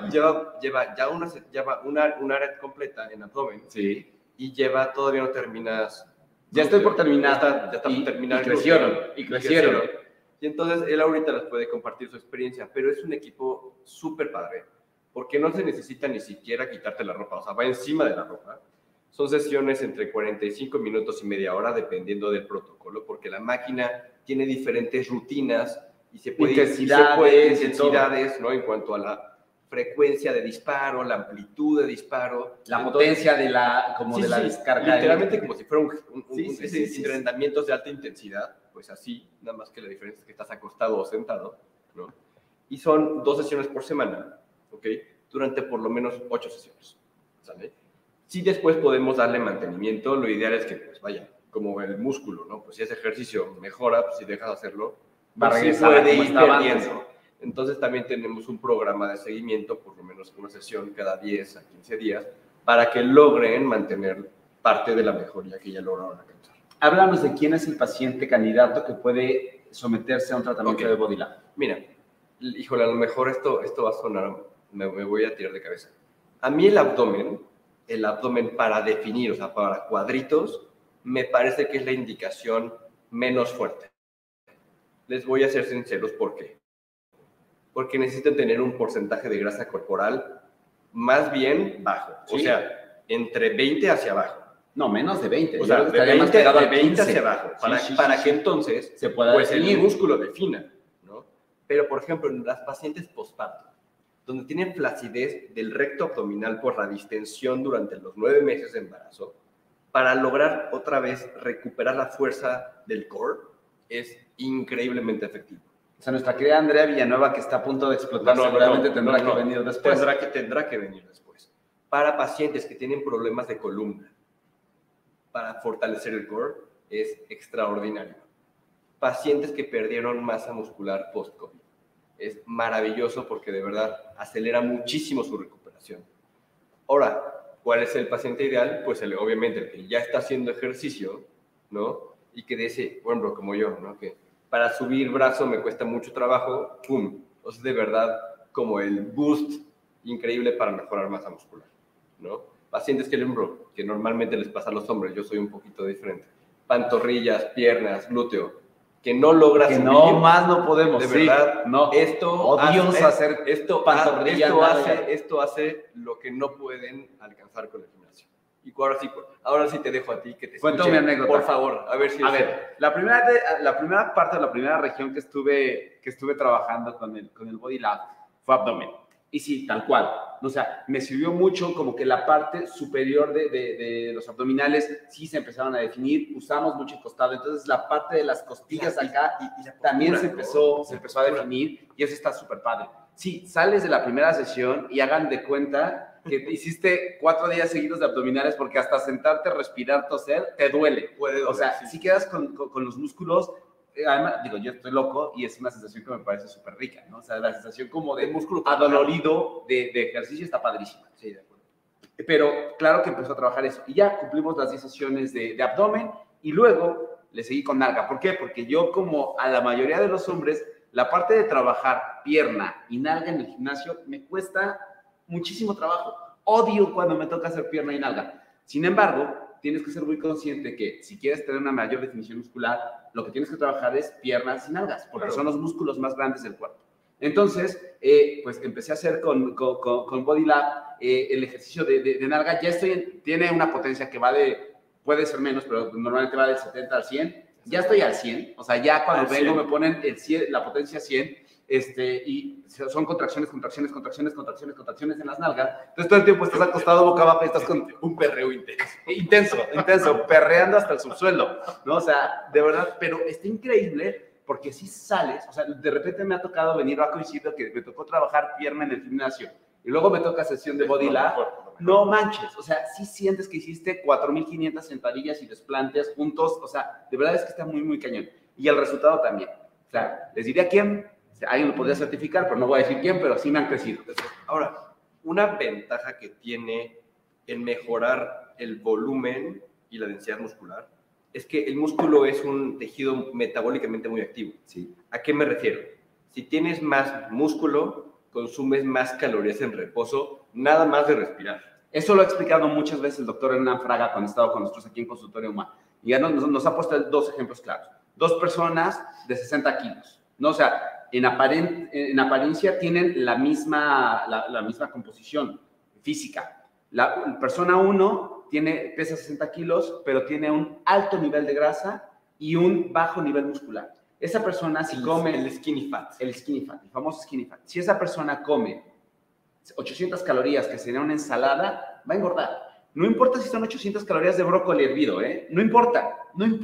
Speaker 2: Lleva una red completa en abdomen.
Speaker 1: Sí.
Speaker 2: Y todavía no terminas.
Speaker 1: Ya estoy por terminar.
Speaker 2: Ya está por terminar.
Speaker 1: Y crecieron.
Speaker 2: Y entonces él ahorita les puede compartir su experiencia, pero es un equipo súper padre, porque no se necesita ni siquiera quitarte la ropa, o sea, va encima de la ropa. Son sesiones entre 45 minutos y media hora, dependiendo del protocolo, porque la máquina tiene diferentes rutinas y se puede intensidades, ¿no? En cuanto a la frecuencia de disparo, la amplitud de disparo,
Speaker 1: la potencia de la descarga.
Speaker 2: Literalmente como si fuera entrenamientos de alta intensidad, pues así, nada más que la diferencia es que estás acostado o sentado, ¿no? Y son 2 sesiones por semana, ¿ok? Durante por lo menos 8 sesiones, ¿sale? Si después podemos darle mantenimiento, lo ideal es que, pues vaya, como el músculo, ¿no? Pues si ese ejercicio mejora, pues si dejas de hacerlo,
Speaker 1: va a regresar
Speaker 2: puede
Speaker 1: como
Speaker 2: ir
Speaker 1: estaba
Speaker 2: perdiendo.
Speaker 1: antes.
Speaker 2: Entonces también tenemos un programa de seguimiento, por lo menos una sesión cada 10 a 15 días, para que logren mantener parte de la mejoría que ya lograron alcanzar.
Speaker 1: Háblanos de quién es el paciente candidato que puede someterse a un tratamiento de Body Lab.
Speaker 2: Mira, híjole, a lo mejor esto va a sonar, me voy a tirar de cabeza. A mí el abdomen para definir, o sea, para cuadritos, me parece que es la indicación menos fuerte. Les voy a ser sinceros, ¿por qué? Porque necesitan tener un porcentaje de grasa corporal más bien bajo. ¿Sí? O sea, entre 20 hacia abajo.
Speaker 1: No, menos de 20.
Speaker 2: O sea, de 20 hacia abajo. Para que entonces
Speaker 1: se pueda
Speaker 2: pues el músculo defina, ¿no? Pero, por ejemplo, en las pacientes postparto, donde tienen flacidez del recto abdominal por la distensión durante los 9 meses de embarazo, para lograr otra vez recuperar la fuerza del core, es increíblemente efectivo.
Speaker 1: O sea, nuestra querida Andrea Villanueva, que está a punto de explotar, seguramente tendrá que venir después.
Speaker 2: Tendrá que venir después. Para pacientes que tienen problemas de columna, para fortalecer el core, es extraordinario. Pacientes que perdieron masa muscular post-COVID, es maravilloso porque de verdad acelera muchísimo su recuperación. Ahora, ¿cuál es el paciente ideal? Pues obviamente el que ya está haciendo ejercicio, ¿no? Y que dice, por ejemplo, como yo, ¿no? Que para subir brazo me cuesta mucho trabajo, ¡pum! O sea, de verdad, como el boost increíble para mejorar masa muscular, ¿no? Pacientes que normalmente les pasa a los hombres, yo soy un poquito diferente. Pantorrillas, piernas, glúteo, que no logras
Speaker 1: subir. No, más no podemos.
Speaker 2: De verdad,
Speaker 1: no.
Speaker 2: Esto hace lo que no pueden alcanzar con el gimnasio. Y ahora sí te dejo a ti que te
Speaker 1: escuche. Cuéntame mi anécdota.
Speaker 2: Por favor, a ver si...
Speaker 1: A ver, la primera parte, la primera región que estuve trabajando con el Body Lab fue abdomen. Y sí, tal cual. O sea, me sirvió mucho como que la parte superior de los abdominales sí se empezaron a definir. Usamos mucho el costado. Entonces, la parte de las costillas acá también se empezó a definir. Y eso está súper padre. Sí, sales de la primera sesión y hagan de cuenta que hiciste 4 días seguidos de abdominales porque hasta sentarte, respirar, toser, te duele.
Speaker 2: Puede doler,
Speaker 1: o sea, si quedas con los músculos además, digo, yo estoy loco y es una sensación que me parece súper rica, ¿no? O sea, la sensación como de
Speaker 2: músculo
Speaker 1: adolorido de ejercicio está padrísima.
Speaker 2: Sí, de acuerdo.
Speaker 1: Pero claro que empezó a trabajar eso. Y ya cumplimos las 10 sesiones de abdomen y luego le seguí con nalga. ¿Por qué? Porque yo, como a la mayoría de los hombres, la parte de trabajar pierna y nalga en el gimnasio me cuesta muchísimo trabajo. Odio cuando me toca hacer pierna y nalga. Sin embargo, tienes que ser muy consciente que si quieres tener una mayor definición muscular, lo que tienes que trabajar es piernas y nalgas, porque
Speaker 2: Claro.
Speaker 1: son los músculos más grandes del cuerpo. Entonces, pues empecé a hacer con Body Lab el ejercicio de nalga. Ya tiene una potencia que va puede ser menos, pero normalmente va del 70 al 100. Ya estoy al 100, o sea, ya cuando vengo me ponen la potencia 100, y son contracciones en las nalgas. Entonces todo el tiempo estás acostado boca abajo y estás con
Speaker 2: un perreo intenso.
Speaker 1: intenso, perreando hasta el subsuelo, ¿no? O sea, de verdad, pero está increíble porque si sales, o sea, de repente me ha tocado venir, ha coincidido que me tocó trabajar pierna en el gimnasio y luego me toca sesión de Body Lab. No manches, o sea, sí sientes que hiciste 4,500 sentadillas y desplantes juntos, o sea, de verdad es que está muy, muy cañón. Y el resultado también. O sea, les diría quién, o sea, alguien lo podría certificar, pero no voy a decir quién, pero sí me han crecido.
Speaker 2: Ahora, una ventaja que tiene en mejorar el volumen y la densidad muscular es que el músculo es un tejido metabólicamente muy activo.
Speaker 1: Sí.
Speaker 2: ¿A qué me refiero? Si tienes más músculo, consumes más calorías en reposo, nada más de respirar.
Speaker 1: Eso lo ha explicado muchas veces el doctor Hernán Fraga cuando ha estado con nosotros aquí en Consultorio Humano. Y ya nos ha puesto dos ejemplos claros. 2 personas de 60 kilos, ¿no? O sea, en apariencia tienen la misma composición física. La persona 1 pesa 60 kilos, pero tiene un alto nivel de grasa y un bajo nivel muscular. Esa persona, si come...
Speaker 2: El skinny fat.
Speaker 1: El skinny fat, el famoso skinny fat. Si esa persona come 800 calorías, que sería una ensalada, va a engordar. No importa si son 800 calorías de brócoli hervido, ¿eh? No importa,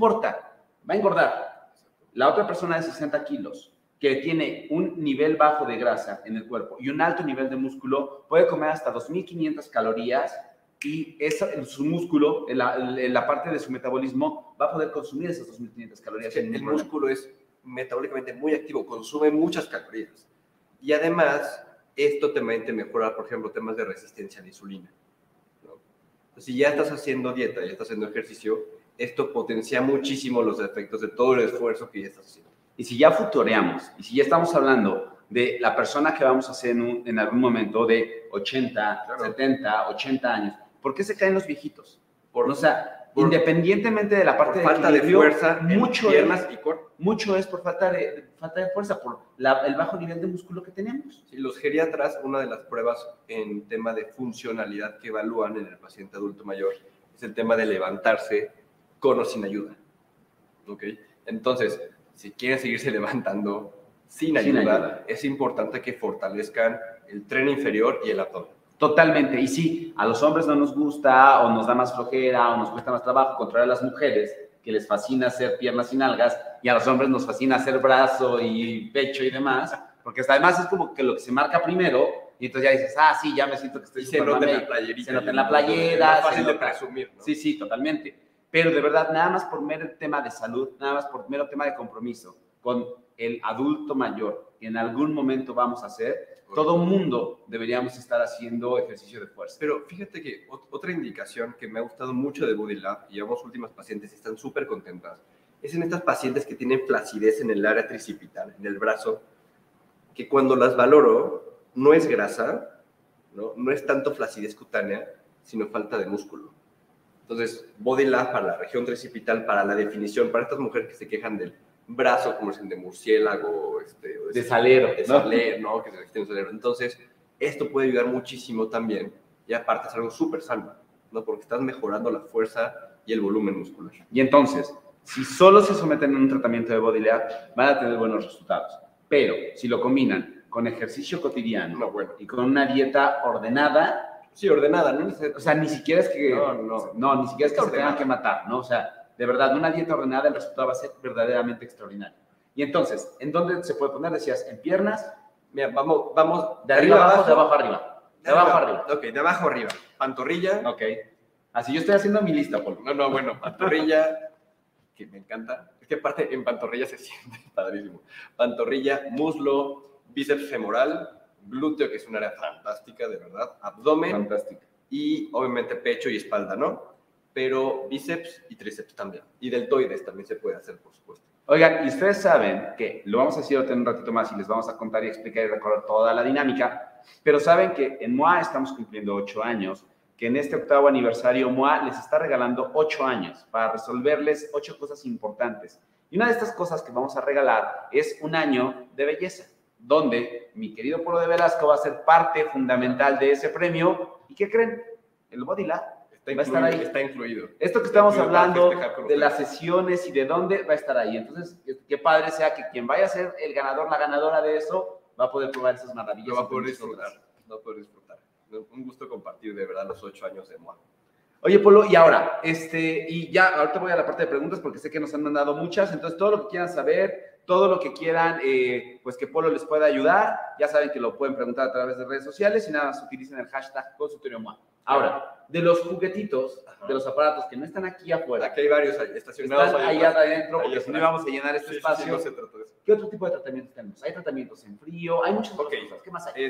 Speaker 1: va a engordar. La otra persona de 60 kilos, que tiene un nivel bajo de grasa en el cuerpo y un alto nivel de músculo, puede comer hasta 2,500 calorías y su músculo, en la parte de su metabolismo, va a poder consumir esas 2,500 calorías.
Speaker 2: El músculo es metabólicamente muy activo, consume muchas calorías. Y además, esto también te mejora, por ejemplo, temas de resistencia a la insulina, ¿no? Entonces, si ya estás haciendo dieta, ya estás haciendo ejercicio, esto potencia muchísimo los efectos de todo el esfuerzo que ya estás haciendo.
Speaker 1: Y si ya futureamos, y si ya estamos hablando de la persona que vamos a hacer en algún momento de 80, claro, 70, 80 años, ¿por qué se caen los viejitos? O sea, independientemente de la parte de
Speaker 2: falta de fuerza,
Speaker 1: piernas y cuerpo. Mucho es por falta de fuerza, por el bajo nivel de músculo que tenemos.
Speaker 2: Sí, los geriatras, una de las pruebas en tema de funcionalidad que evalúan en el paciente adulto mayor es el tema de levantarse con o sin ayuda. ¿Ok? Entonces, si quieren seguirse levantando sin ayuda, es importante que fortalezcan el tren inferior y el abdomen.
Speaker 1: Totalmente. Y sí, a los hombres no nos gusta o nos da más flojera o nos cuesta más trabajo controlar a las mujeres, que les fascina hacer piernas y nalgas, y a los hombres nos fascina hacer brazo y pecho y demás, porque además es como que lo que se marca primero, y entonces ya dices, sí, ya me siento que estoy...
Speaker 2: Se nota en la playerita.
Speaker 1: Se nota en la playera.
Speaker 2: Es fácil de presumir, ¿no?
Speaker 1: Sí, sí, totalmente. Pero de verdad, nada más por mero tema de salud, nada más por mero tema de compromiso con el adulto mayor que en algún momento vamos a hacer, todo mundo deberíamos estar haciendo ejercicio de fuerza.
Speaker 2: Pero fíjate que otra indicación que me ha gustado mucho de Body Lab, y llevamos últimas pacientes y están súper contentas, es en estas pacientes que tienen flacidez en el área tricipital, en el brazo, que cuando las valoro, no es grasa, no es tanto flacidez cutánea, sino falta de músculo. Entonces, Body Lab para la región tricipital, para la definición, para estas mujeres que se quejan del brazo, como dicen, de murciélago,
Speaker 1: de salero,
Speaker 2: ¿no? Que se extiende salero. Entonces, esto puede ayudar muchísimo también, y aparte es algo súper sano, ¿no? Porque estás mejorando la fuerza y el volumen muscular.
Speaker 1: Y entonces, si solo se someten a un tratamiento de Body Lab, van a tener buenos resultados. Pero si lo combinan con ejercicio cotidiano y con una dieta ordenada.
Speaker 2: Sí, ordenada, ¿no?
Speaker 1: O sea, ni siquiera es que... No, ni siquiera es que se tengan que matar, ¿no? O sea, de verdad, una dieta ordenada, el resultado va a ser verdaderamente extraordinario. Y entonces, ¿en dónde se puede poner? Decías, ¿en piernas?
Speaker 2: Mira, vamos
Speaker 1: de arriba abajo, de abajo arriba. De abajo arriba.
Speaker 2: Ok, de abajo arriba. Pantorrilla.
Speaker 1: Ok. Así yo estoy haciendo mi lista, Polo.
Speaker 2: Bueno, pantorrilla, que me encanta. Es que aparte en pantorrilla se siente padrísimo. Pantorrilla, muslo, bíceps femoral, glúteo, que es un área fantástica, de verdad, abdomen.
Speaker 1: Fantástico.
Speaker 2: Y obviamente pecho y espalda, ¿no? Pero bíceps y tríceps también. Y deltoides también se puede hacer, por supuesto.
Speaker 1: Oigan, y ustedes saben que lo vamos a decir ahorita en un ratito más y les vamos a contar y explicar y recordar toda la dinámica, pero saben que en MOA estamos cumpliendo 8 años, que en este 8º aniversario MOA les está regalando 8 años para resolverles 8 cosas importantes. Y una de estas cosas que vamos a regalar es un año de belleza, donde mi querido Polo de Velasco va a ser parte fundamental de ese premio. ¿Y qué creen? El Body Lab va a estar ahí.
Speaker 2: Está incluido.
Speaker 1: Esto que estamos hablando de las sesiones y de dónde va a estar ahí. Entonces, qué padre sea que quien vaya a ser el ganador, la ganadora de eso, va a poder probar esas maravillas.
Speaker 2: Lo va a poder disfrutar. Lo va a poder disfrutar. Un gusto compartir de verdad los 8 años de MOA.
Speaker 1: Oye, Polo, y ahora, y ya, ahorita voy a la parte de preguntas porque sé que nos han mandado muchas, entonces todo lo que quieran saber, todo lo que quieran, pues que Polo les pueda ayudar, ya saben que lo pueden preguntar a través de redes sociales y nada más utilicen el hashtag Consultorio MOA. Ahora, de los juguetitos, de los aparatos que no están aquí afuera,
Speaker 2: aquí hay varios estacionados.
Speaker 1: Están allá adentro, porque si no íbamos a llenar este espacio.
Speaker 2: Sí, no se trata de eso.
Speaker 1: ¿Qué otro tipo de tratamientos tenemos? Hay tratamientos en frío, hay muchas cosas. ¿Qué más hay?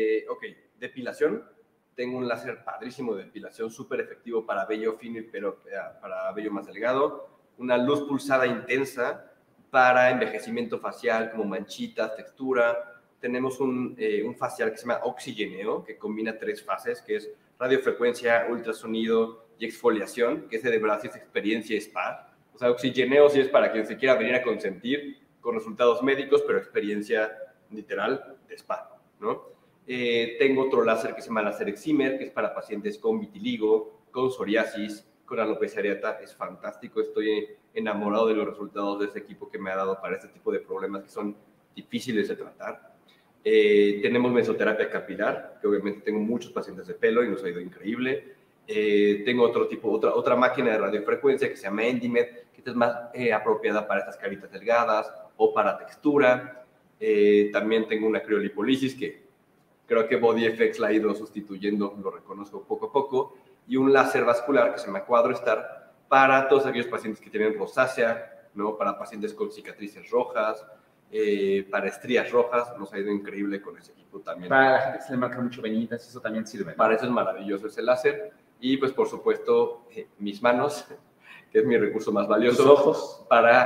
Speaker 2: Depilación. Tengo un láser padrísimo de depilación, súper efectivo para vello fino y para vello más delgado. Una luz pulsada intensa para envejecimiento facial, como manchitas, textura. Tenemos un facial que se llama Oxigeneo, que combina 3 fases, que es radiofrecuencia, ultrasonido y exfoliación, que ese de verdad sí es experiencia spa. O sea, Oxigeneo sí es para quien se quiera venir a consentir con resultados médicos, pero experiencia literal de spa, ¿no? Tengo otro láser que se llama láser Excimer, que es para pacientes con vitiligo, con psoriasis, con alopecia areata. Es fantástico, estoy enamorado de los resultados de ese equipo que me ha dado para este tipo de problemas que son difíciles de tratar. Tenemos mesoterapia capilar, que obviamente tengo muchos pacientes de pelo y nos ha ido increíble. Tengo otra máquina de radiofrecuencia que se llama Endimed, que es más apropiada para estas caritas delgadas o para textura. También tengo una criolipólisis que creo que BodyFX la ha ido sustituyendo, lo reconozco poco a poco, y un láser vascular que se llama QuadroStar para todos aquellos pacientes que tienen rosácea, ¿no? Para pacientes con cicatrices rojas, para estrías rojas. Nos ha ido increíble con ese equipo también.
Speaker 1: Para la gente que se le marcan mucho venitas, eso también sirve, ¿no?
Speaker 2: Para eso es maravilloso ese láser. Y pues por supuesto mis manos, que es mi recurso más valioso.
Speaker 1: Tus ojos.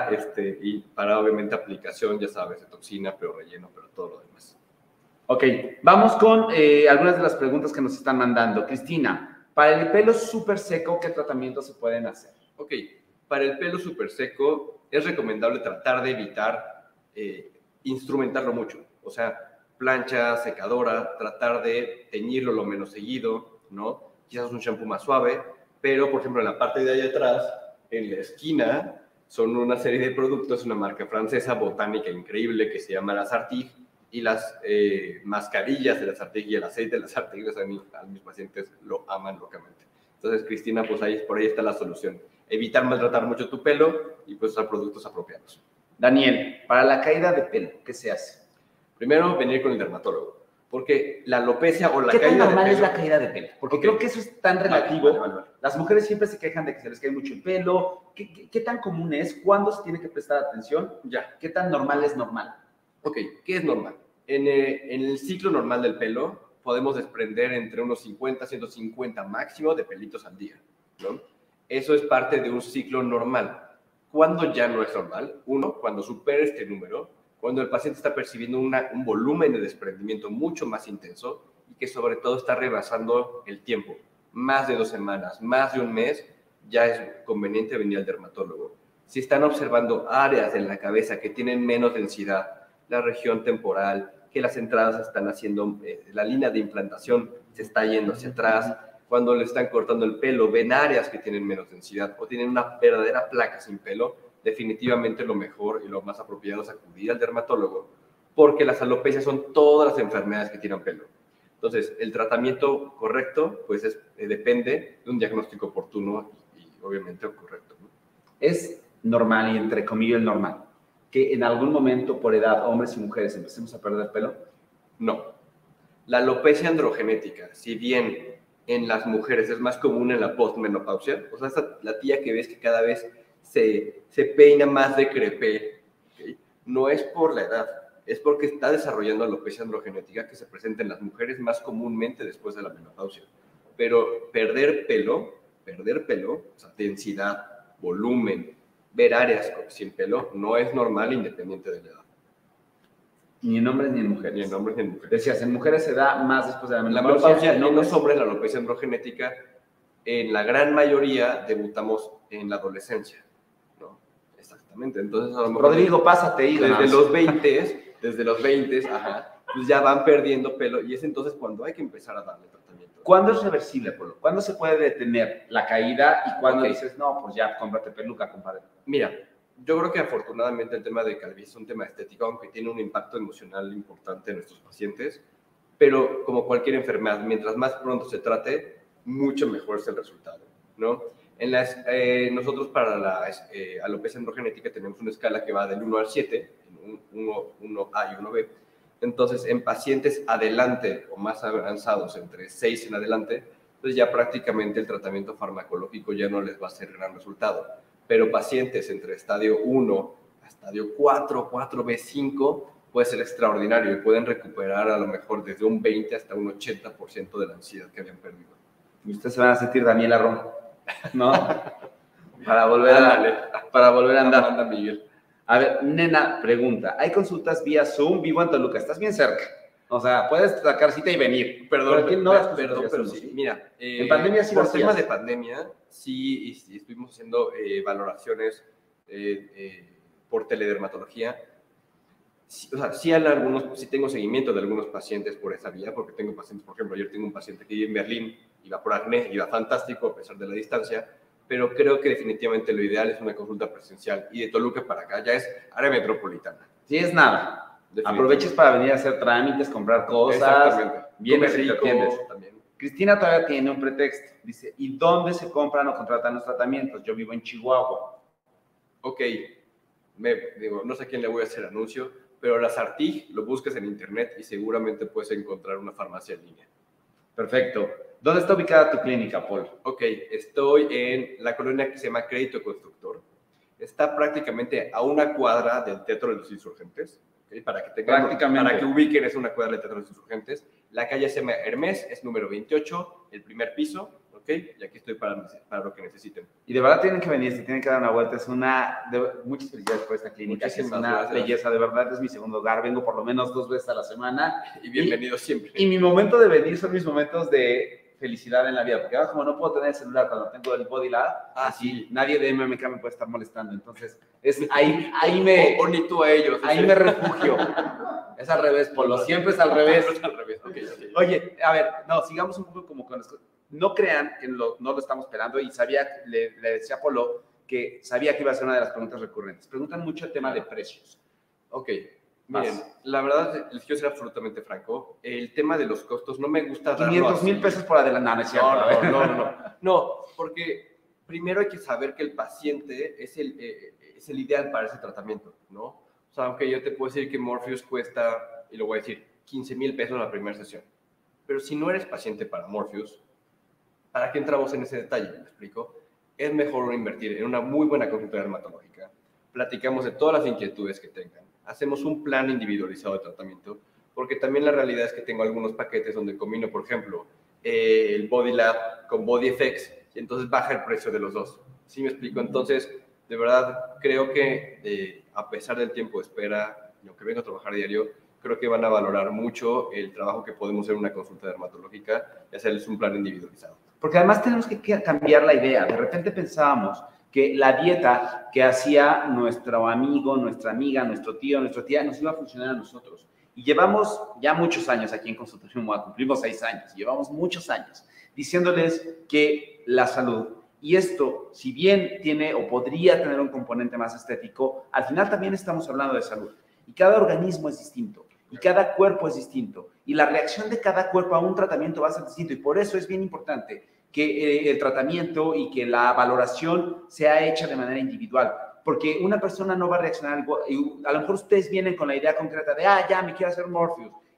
Speaker 2: Y para obviamente aplicación, ya sabes, de toxina, pero relleno, pero todo lo demás.
Speaker 1: Ok, vamos con algunas de las preguntas que nos están mandando. Cristina, para el pelo súper seco, ¿qué tratamientos se pueden hacer?
Speaker 2: Ok, para el pelo súper seco es recomendable tratar de evitar instrumentarlo mucho. O sea, plancha, secadora, tratar de teñirlo lo menos seguido, ¿no? Quizás un shampoo más suave, pero por ejemplo en la parte de allá atrás, en la esquina, son una serie de productos, una marca francesa botánica increíble que se llama La Sartige, y las mascarillas de La Sartige y el aceite de La Sartige a mis pacientes lo aman locamente. Entonces, Cristina, pues por ahí está la solución. Evitar maltratar mucho tu pelo y pues usar productos apropiados.
Speaker 1: Daniel, para la caída de pelo, ¿qué se hace?
Speaker 2: Primero, venir con el dermatólogo, porque la alopecia o la
Speaker 1: caída de pelo... ¿Qué tan normal es la caída de pelo? Porque creo que eso es tan relativo. Vale. Las mujeres siempre se quejan de que se les cae mucho el pelo. ¿Qué tan común es? ¿Cuándo se tiene que prestar atención?
Speaker 2: Ya.
Speaker 1: ¿Qué tan normal es normal?
Speaker 2: Ok, ¿qué es normal? En el ciclo normal del pelo podemos desprender entre unos 50 a 150 máximo de pelitos al día, ¿no? Eso es parte de un ciclo normal. ¿Cuándo ya no es normal? Uno, cuando supera este número, cuando el paciente está percibiendo un volumen de desprendimiento mucho más intenso y que sobre todo está rebasando el tiempo. Más de 2 semanas, más de un mes, ya es conveniente venir al dermatólogo. Si están observando áreas en la cabeza que tienen menos densidad, la región temporal, que las entradas están haciendo, la línea de implantación se está yendo hacia atrás, cuando le están cortando el pelo, ven áreas que tienen menos densidad o tienen una verdadera placa sin pelo, definitivamente lo mejor y lo más apropiado es acudir al dermatólogo, porque las alopecias son todas las enfermedades que tienen pelo. Entonces, el tratamiento correcto, pues depende de un diagnóstico oportuno y obviamente correcto, ¿no?
Speaker 1: Es normal, y entre comillas el normal, que en algún momento por edad, hombres y mujeres, empecemos a perder pelo.
Speaker 2: No. La alopecia androgenética, si bien en las mujeres es más común en la postmenopausia, o sea, la tía que ves que cada vez se peina más de crepé, ¿okay? No es por la edad, es porque está desarrollando alopecia androgenética que se presenta en las mujeres más comúnmente después de la menopausia. Pero perder pelo, o sea, densidad, volumen, ver áreas sin pelo, no es normal independiente de la edad.
Speaker 1: Ni en hombres ni en mujeres.
Speaker 2: Ni en hombres ni en mujeres.
Speaker 1: Decías, en mujeres se da más después de la
Speaker 2: La
Speaker 1: menopausia.
Speaker 2: menopausia, en los hombres, la alopecia androgenética, en la gran mayoría debutamos en la adolescencia, ¿no? Exactamente. Entonces, a lo mejor
Speaker 1: Rodrigo, pásate,
Speaker 2: desde los 20, ajá, pues ya van perdiendo pelo y es entonces cuando hay que empezar a darle tratamiento.
Speaker 1: ¿Cuándo es reversible, Polo? ¿Cuándo se puede detener la caída y cuándo
Speaker 2: Okay.
Speaker 1: dices, no, pues ya, cómprate peluca, compadre?
Speaker 2: Mira, yo creo que afortunadamente el tema de calvicie es un tema estético, aunque tiene un impacto emocional importante en nuestros pacientes, pero como cualquier enfermedad, mientras más pronto se trate, mucho mejor es el resultado, ¿no? Nosotros para la alopecia androgenética tenemos una escala que va del 1 al 7, 1A y 1B. Entonces, en pacientes adelante o más avanzados, entre 6 en adelante, pues ya prácticamente el tratamiento farmacológico ya no les va a hacer gran resultado. Pero pacientes entre estadio 1 a estadio 4, 4B5, puede ser extraordinario y pueden recuperar a lo mejor desde un 20 hasta un 80% de la ansiedad que habían perdido.
Speaker 1: Y ustedes se van a sentir Daniela Ron, ¿no? para volver a andar.
Speaker 2: Anda, Miguel.
Speaker 1: A ver, nena, pregunta. ¿Hay consultas vía Zoom? Vivo en Toluca. Estás bien cerca. O sea, puedes sacar cita y venir.
Speaker 2: Perdón,
Speaker 1: pero
Speaker 2: sí. Mira,
Speaker 1: en pandemia sí
Speaker 2: por
Speaker 1: vacías.
Speaker 2: tema de pandemia, sí estuvimos haciendo valoraciones por teledermatología. Sí, o sea, sí tengo seguimiento de algunos pacientes por esa vía, porque tengo pacientes, por ejemplo, ayer tengo un paciente que vive en Berlín, iba por acné, iba fantástico a pesar de la distancia, pero creo que definitivamente lo ideal es una consulta presencial, y de Toluca para acá ya es área metropolitana.
Speaker 1: Sí, es nada. Aproveches para venir a hacer trámites, comprar cosas.
Speaker 2: Exactamente.
Speaker 1: Vienes y te atiendes.
Speaker 2: También.
Speaker 1: Cristina todavía tiene un pretexto. Dice, ¿y dónde se compran o contratan los tratamientos? Yo vivo en Chihuahua.
Speaker 2: Ok, no sé a quién le voy a hacer anuncio, pero la Sartig lo buscas en internet y seguramente puedes encontrar una farmacia en línea.
Speaker 1: Perfecto. ¿Dónde está ubicada tu clínica, Paul?
Speaker 2: Ok, estoy en la colonia que se llama Crédito Constructor. Está prácticamente a una cuadra del Teatro de los Insurgentes. ¿Okay? Para que ubiquen, es una cuadra del Teatro de los Insurgentes. La calle se llama Hermes, es número 28, el primer piso. ¿Ok? Y aquí estoy para lo que necesiten.
Speaker 1: Y de verdad tienen que venir, se tienen que dar una vuelta. Es muchas felicidades por esta clínica. Es una belleza, de verdad, es mi segundo hogar. Vengo por lo menos 2 veces a la semana.
Speaker 2: Y bienvenido siempre.
Speaker 1: Y mi momento de venir son mis momentos de felicidad en la vida, porque ahora como no puedo tener el celular cuando tengo el Body Lab, así nadie de MMK me puede estar molestando. Entonces, ahí me refugio. Es al revés, Polo, siempre es al revés.
Speaker 2: Okay.
Speaker 1: Oye, a ver, no, sigamos un poco como con las cosas. No crean que no lo estamos esperando y le decía a Polo que sabía que iba a ser una de las preguntas recurrentes. Preguntan mucho el tema de precios.
Speaker 2: Ok, miren, la verdad les quiero ser absolutamente franco. El tema de los costos no me gusta darlo
Speaker 1: 500,000 pesos por adelantado, no es cierto.
Speaker 2: No, porque primero hay que saber que el paciente es el ideal para ese tratamiento, ¿no? O sea, aunque yo te puedo decir que Morpheus cuesta, y lo voy a decir, 15,000 pesos la primera sesión. Pero si no eres paciente para Morpheus, ¿para qué entramos en ese detalle? ¿Me explico? Es mejor invertir en una muy buena consulta dermatológica. Platicamos de todas las inquietudes que tengan. Hacemos un plan individualizado de tratamiento, porque también la realidad es que tengo algunos paquetes donde combino, por ejemplo, el Body Lab con Body Effects, y entonces baja el precio de los dos. ¿Sí me explico? Entonces, de verdad, creo que a pesar del tiempo de espera, y aunque vengo a trabajar diario, creo que van a valorar mucho el trabajo que podemos hacer en una consulta dermatológica y hacerles un plan individualizado.
Speaker 1: Porque además tenemos que cambiar la idea. De repente pensábamos que la dieta que hacía nuestro amigo, nuestra amiga, nuestro tío, nuestra tía, nos iba a funcionar a nosotros. Y llevamos ya muchos años aquí en Consultación MOA, cumplimos 6 años, llevamos muchos años diciéndoles que la salud, y esto, si bien tiene o podría tener un componente más estético, al final también estamos hablando de salud. Y cada organismo es distinto, y cada cuerpo es distinto, y la reacción de cada cuerpo a un tratamiento va a ser distinto, y por eso es bien importante que el tratamiento y que la valoración sea hecha de manera individual, porque una persona no va a reaccionar igual. A lo mejor ustedes vienen con la idea concreta de, ya, me quiero hacer Morpheus,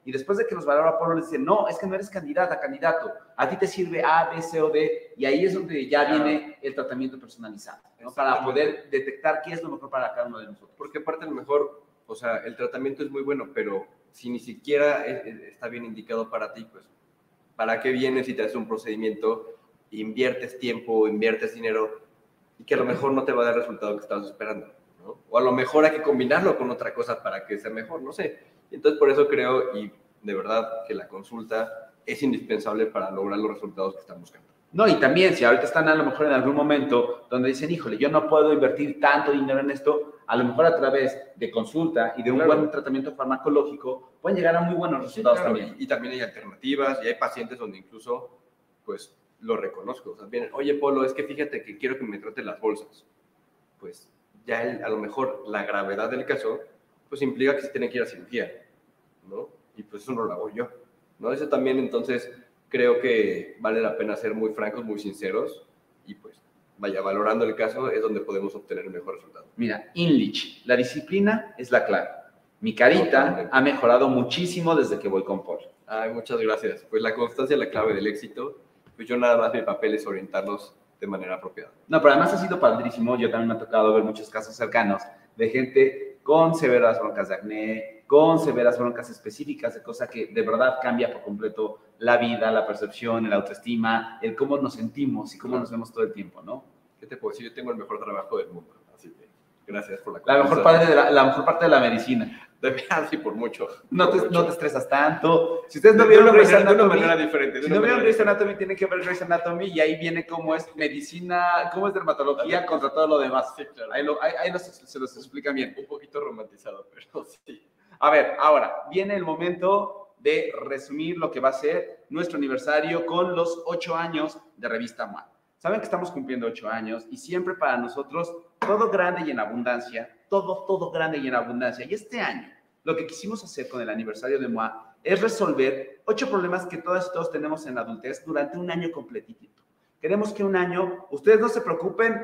Speaker 1: y después de que los valora Polo les dice, no, es que no eres candidata, candidato, a ti te sirve A, B, C o D, y ahí es donde ya viene el tratamiento personalizado, ¿no? Para poder detectar qué es lo mejor para cada uno de nosotros.
Speaker 2: Porque aparte a lo mejor, o sea, el tratamiento es muy bueno, pero si ni siquiera está bien indicado para ti, pues, ¿para qué vienes si te haces un procedimiento, inviertes tiempo, inviertes dinero, y que a lo mejor no te va a dar el resultado que estabas esperando, ¿no? O a lo mejor hay que combinarlo con otra cosa para que sea mejor, no sé. Entonces, por eso creo, y de verdad, que la consulta es indispensable para lograr los resultados que están buscando.
Speaker 1: No, y también, si ahorita están a lo mejor en algún momento donde dicen, híjole, yo no puedo invertir tanto dinero en esto, a lo mejor a través de consulta y de un buen tratamiento farmacológico pueden llegar a muy buenos resultados también.
Speaker 2: Y también hay alternativas, y hay pacientes donde incluso, pues, lo reconozco. O sea, vienen, oye, Polo, es que fíjate que quiero que me trate las bolsas. Pues, ya a lo mejor la gravedad del caso, pues, implica que se tiene que ir a cirugía, ¿no? Y pues eso no lo hago yo, ¿no? Eso también, entonces, creo que vale la pena ser muy francos, muy sinceros, y pues, vaya, valorando el caso es donde podemos obtener el mejor resultado.
Speaker 1: Mira, Inlich, la disciplina es la clave. Mi carita ha mejorado muchísimo desde que voy con Paul.
Speaker 2: Ay, muchas gracias. Pues la constancia es la clave del éxito. Pues yo nada más mi papel es orientarlos de manera apropiada.
Speaker 1: No, pero además ha sido padrísimo. Yo también me ha tocado ver muchos casos cercanos de gente con severas broncas de acné, con severas broncas específicas, de cosa que de verdad cambia por completo la vida, la percepción, la autoestima, el cómo nos sentimos y cómo nos vemos todo el tiempo, ¿no?
Speaker 2: ¿Qué te puedo decir? Yo tengo el mejor trabajo del mundo, así que gracias por
Speaker 1: la mejor parte de la medicina.
Speaker 2: De verdad, sí, por mucho.
Speaker 1: No te estresas tanto. Si ustedes no vieron Grey's Anatomy,
Speaker 2: de una manera diferente.
Speaker 1: Si no vieron Grey's Anatomy, tienen que ver Grey's Anatomy y ahí viene cómo es medicina, cómo es dermatología contra todo lo demás.
Speaker 2: Sí, claro.
Speaker 1: Ahí se los explican bien.
Speaker 2: Un poquito romantizado, pero sí.
Speaker 1: A ver, ahora viene el momento de resumir lo que va a ser nuestro aniversario con los 8 años de Revista MOA. Saben que estamos cumpliendo 8 años y siempre para nosotros todo grande y en abundancia, todo grande y en abundancia. Y este año, lo que quisimos hacer con el aniversario de MOA es resolver 8 problemas que todas y todos tenemos en la adultez durante un año completito. Queremos que un año, ustedes no se preocupen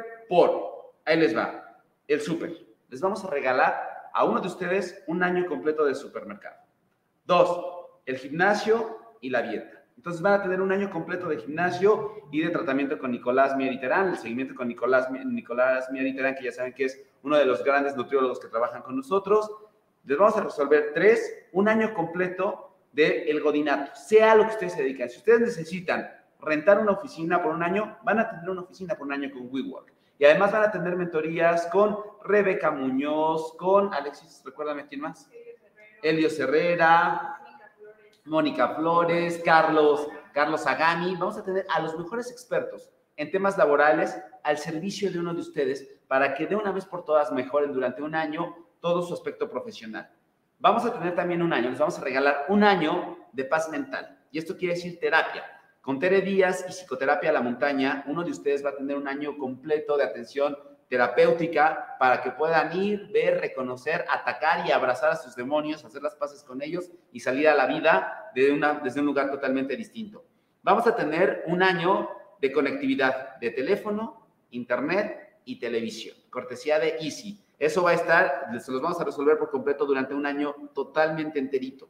Speaker 1: ahí les va, el súper. Les vamos a regalar a uno de ustedes un año completo de supermercado. 2, el gimnasio y la dieta. Entonces van a tener un año completo de gimnasio y de tratamiento con Nicolás Mier-Iterán, el seguimiento con Nicolás Mier-Iterán, que ya saben que es uno de los grandes nutriólogos que trabajan con nosotros. Les vamos a resolver 3, un año completo del godinato, sea lo que ustedes se dedican. Si ustedes necesitan rentar una oficina por un año, van a tener una oficina por un año con WeWork. Y además van a tener mentorías con Rebeca Muñoz, con Alexis, recuérdame quién más. Helios Herrera, Mónica Flores, Carlos Agami. Vamos a tener a los mejores expertos en temas laborales al servicio de uno de ustedes para que de una vez por todas mejoren durante un año todo su aspecto profesional. Vamos a tener también un año, les vamos a regalar un año de paz mental. Y esto quiere decir terapia. Con Tere Díaz y Psicoterapia a la Montaña, uno de ustedes va a tener un año completo de atención terapéutica para que puedan ir, ver, reconocer, atacar y abrazar a sus demonios, hacer las paces con ellos y salir a la vida desde un lugar totalmente distinto. Vamos a tener un año de conectividad de teléfono, internet y televisión, cortesía de Easy. Eso va a estar, se los vamos a resolver por completo durante un año totalmente enterito.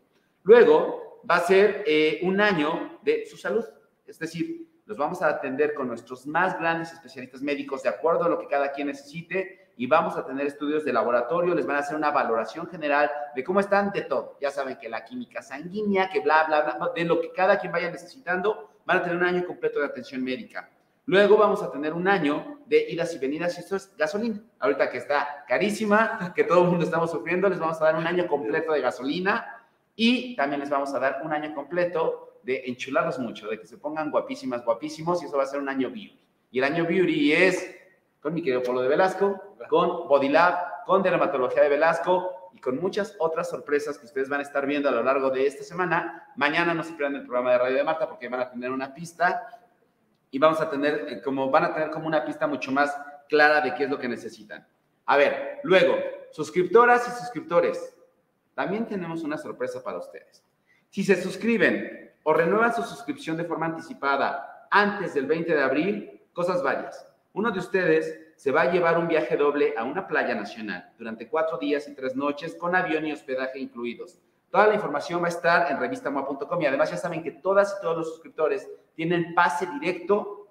Speaker 1: Luego va a ser un año de su salud, es decir, los vamos a atender con nuestros más grandes especialistas médicos de acuerdo a lo que cada quien necesite y vamos a tener estudios de laboratorio, les van a hacer una valoración general de cómo están de todo. Ya saben que la química sanguínea, que bla, bla, bla, de lo que cada quien vaya necesitando, van a tener un año completo de atención médica. Luego vamos a tener un año de idas y venidas y esto es gasolina. Ahorita que está carísima, que todo el mundo estamos sufriendo, les vamos a dar un año completo de gasolina y también les vamos a dar un año completo de enchularlos mucho, de que se pongan guapísimas, guapísimos, y eso va a ser un año beauty. Y el año beauty es con mi querido Polo de Velasco, con Body Lab, con dermatología de Velasco y con muchas otras sorpresas que ustedes van a estar viendo a lo largo de esta semana. Mañana no se pierdan el programa de Radio de Marta porque van a tener una pista y van a tener como una pista mucho más clara de qué es lo que necesitan. A ver, luego, suscriptoras y suscriptores, también tenemos una sorpresa para ustedes. Si se suscriben o renuevan su suscripción de forma anticipada antes del 20 de abril, cosas varias. Uno de ustedes se va a llevar un viaje doble a una playa nacional durante 4 días y 3 noches con avión y hospedaje incluidos. Toda la información va a estar en revistamoa.com y además ya saben que todas y todos los suscriptores tienen pase directo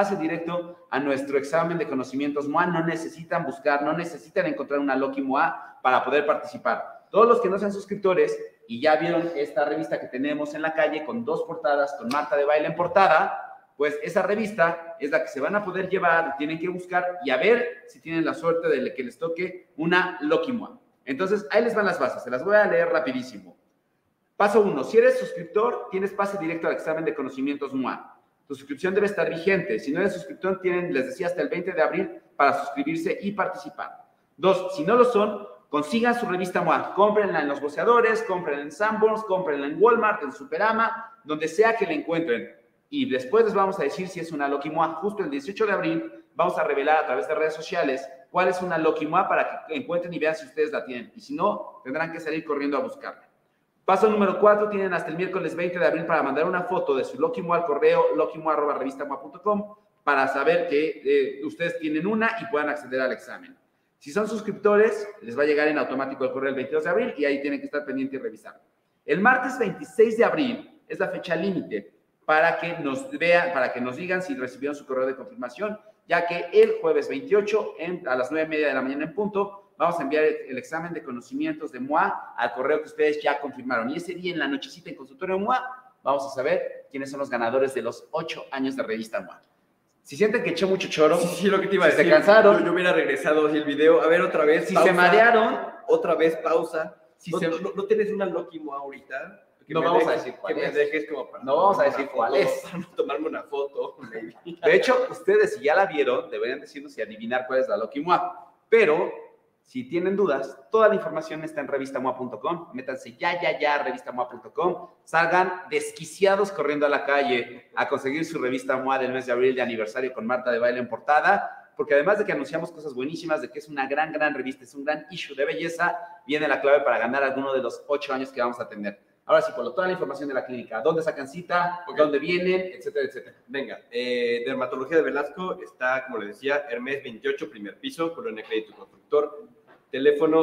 Speaker 1: a nuestro examen de conocimientos MOA. No necesitan buscar, no necesitan encontrar una Loki MOA para poder participar. Todos los que no sean suscriptores y ya vieron esta revista que tenemos en la calle con 2 portadas, con Marta de Baile en portada, pues esa revista es la que se van a poder llevar, tienen que buscar y a ver si tienen la suerte de que les toque una Loki MOA. Entonces, ahí les van las bases, se las voy a leer rapidísimo. Paso 1, si eres suscriptor, tienes pase directo al examen de conocimientos MOA. Tu suscripción debe estar vigente. Si no eres suscriptor, tienen, les decía, hasta el 20 de abril para suscribirse y participar. 2, si no lo son, consigan su revista MOA. Cómprenla en los boceadores, cómprenla en Sanborns, cómprenla en Walmart, en Superama, donde sea que la encuentren. Y después les vamos a decir si es una Loki MOA. Justo el 18 de abril vamos a revelar a través de redes sociales cuál es una Loki MOA para que encuentren y vean si ustedes la tienen. Y si no, tendrán que salir corriendo a buscarla. Paso número 4, tienen hasta el miércoles 20 de abril para mandar una foto de su Loki MOA al correo lokimoa@revistamoa.com para saber que ustedes tienen una y puedan acceder al examen. Si son suscriptores, les va a llegar en automático el correo el 22 de abril y ahí tienen que estar pendientes y revisar. El martes 26 de abril es la fecha límite para que nos vean, para que nos digan si recibieron su correo de confirmación, ya que el jueves 28 a las 9:30 de la mañana en punto vamos a enviar el examen de conocimientos de MOA al correo que ustedes ya confirmaron. Y ese día en la nochecita en consultorio MOA vamos a saber quiénes son los ganadores de los 8 años de revista MOA. Si sienten que eché mucho choro,
Speaker 2: sí, lo que te iba a decir.
Speaker 1: Se cansaron.
Speaker 2: Yo hubiera regresado así el video. A ver, otra vez.
Speaker 1: Si
Speaker 2: pausa,
Speaker 1: se marearon,
Speaker 2: otra vez pausa.
Speaker 1: Si
Speaker 2: no tienes una Loki MOA ahorita.
Speaker 1: No vamos a decir cuál
Speaker 2: es. Que me dejes como para...
Speaker 1: No vamos a decir cuál es.
Speaker 2: Para tomarme una foto.
Speaker 1: De hecho, ustedes, si ya la vieron, deberían decirnos y adivinar cuál es la Loki MOA. Pero, si tienen dudas, toda la información está en revistamoa.com. Métanse ya a revistamoa.com. Salgan desquiciados corriendo a la calle a conseguir su revista MOA del mes de abril de aniversario con Marta de Baile en portada. Porque además de que anunciamos cosas buenísimas, de que es una gran revista, es un gran issue de belleza, viene la clave para ganar alguno de los 8 años que vamos a tener. Ahora sí, Polo, toda la información de la clínica, dónde sacan cita, dónde vienen, etcétera, etcétera.
Speaker 2: Venga, Dermatología de Velasco está, como le decía, Hermes 28, primer piso, Colonia Crédito Constructor, teléfono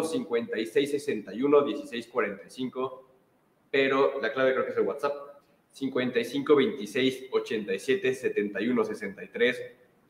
Speaker 2: 5661-1645, pero la clave creo que es el WhatsApp, 5526-87-7163.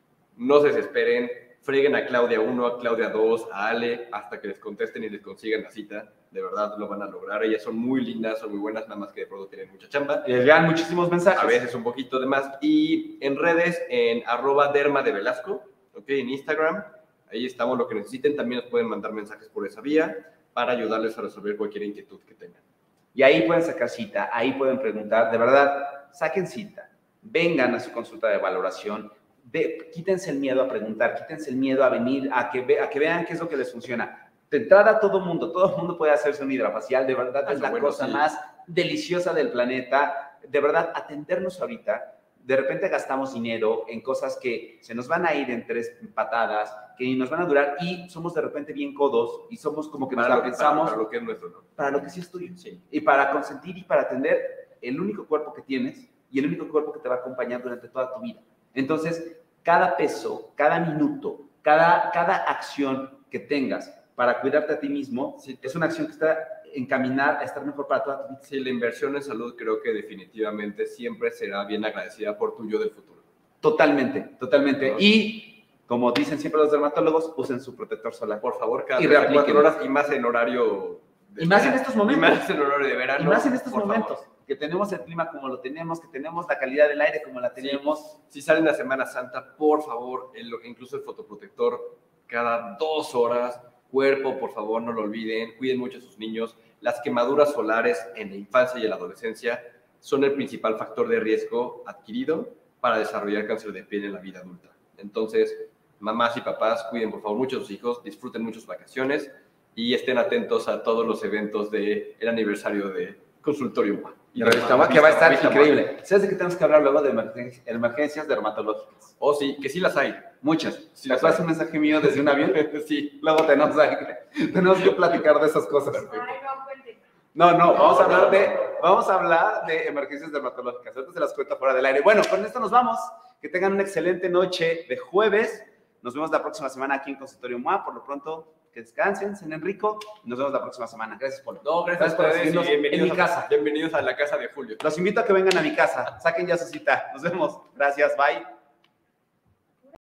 Speaker 2: No se desesperen, freguen a Claudia 1, a Claudia 2, a Ale, hasta que les contesten y les consigan la cita. De verdad lo van a lograr. Ellas son muy lindas, son muy buenas, nada más que de pronto tienen mucha chamba.
Speaker 1: Les llegan muchísimos mensajes.
Speaker 2: A veces un poquito de más. Y en redes, en @derma de Velasco, ¿okay? En Instagram, ahí estamos, lo que necesiten. También nos pueden mandar mensajes por esa vía para ayudarles a resolver cualquier inquietud que tengan.
Speaker 1: Y ahí pueden sacar cita, ahí pueden preguntar. De verdad, saquen cita, vengan a su consulta de valoración. Quítense el miedo a preguntar, quítense el miedo a venir, a que vean qué es lo que les funciona. De entrada, todo mundo puede hacerse un hidrafacial, de verdad es la cosa más deliciosa del planeta. De verdad, atendernos ahorita, de repente gastamos dinero en cosas que se nos van a ir en 3 patadas, que nos van a durar y somos de repente bien codos y somos como que nos la pensamos.
Speaker 2: Para lo que es nuestro, ¿no?
Speaker 1: Para lo que sí es tuyo.
Speaker 2: Sí.
Speaker 1: Y para consentir y para atender el único cuerpo que tienes y el único cuerpo que te va a acompañar durante toda tu vida. Entonces, cada peso, cada minuto, cada acción que tengas para cuidarte a ti mismo, sí, es una acción que está encaminada a estar mejor para toda tu vida.
Speaker 2: Sí, la inversión en salud creo que definitivamente siempre será bien agradecida por tu yo del futuro.
Speaker 1: Totalmente. ¿No? Y, como dicen siempre los dermatólogos, usen su protector solar.
Speaker 2: Por favor, cada
Speaker 1: 4
Speaker 2: horas y más en horario...
Speaker 1: Y más en estos momentos.
Speaker 2: Y más en horario de verano.
Speaker 1: Y más en estos momentos. Que tenemos el clima como lo tenemos, que tenemos la calidad del aire como la tenemos.
Speaker 2: Sí. Si salen la Semana Santa, por favor, incluso el fotoprotector cada 2 horas. Cuerpo, por favor, no lo olviden. Cuiden mucho a sus niños. Las quemaduras solares en la infancia y en la adolescencia son el principal factor de riesgo adquirido para desarrollar cáncer de piel en la vida adulta. Entonces, mamás y papás, cuiden por favor mucho a sus hijos, disfruten mucho sus vacaciones y estén atentos a todos los eventos del aniversario de Consultorio MOA.
Speaker 1: Y que va a estar increíble. ¿Sabes de qué tenemos que hablar luego de emergencias dermatológicas?
Speaker 2: Oh, sí, que sí las hay.
Speaker 1: Muchas. ¿Te acuerdas un mensaje mío desde un avión?
Speaker 2: Sí.
Speaker 1: Luego tenemos que platicar de esas cosas. No, vamos a hablar de emergencias dermatológicas. Ahorita se las cuento fuera del aire. Bueno, con esto nos vamos. Que tengan una excelente noche de jueves. Nos vemos la próxima semana aquí en Consultorio MOA. Por lo pronto, que descansen, cenen rico. Nos vemos la próxima semana. Gracias, Polo.
Speaker 2: No, gracias
Speaker 1: por
Speaker 2: a ustedes
Speaker 1: recibirnos
Speaker 2: y bienvenidos
Speaker 1: en mi casa.
Speaker 2: Bienvenidos a la casa de Julio.
Speaker 1: Los invito a que vengan a mi casa. Saquen ya su cita. Nos vemos. Gracias. Bye.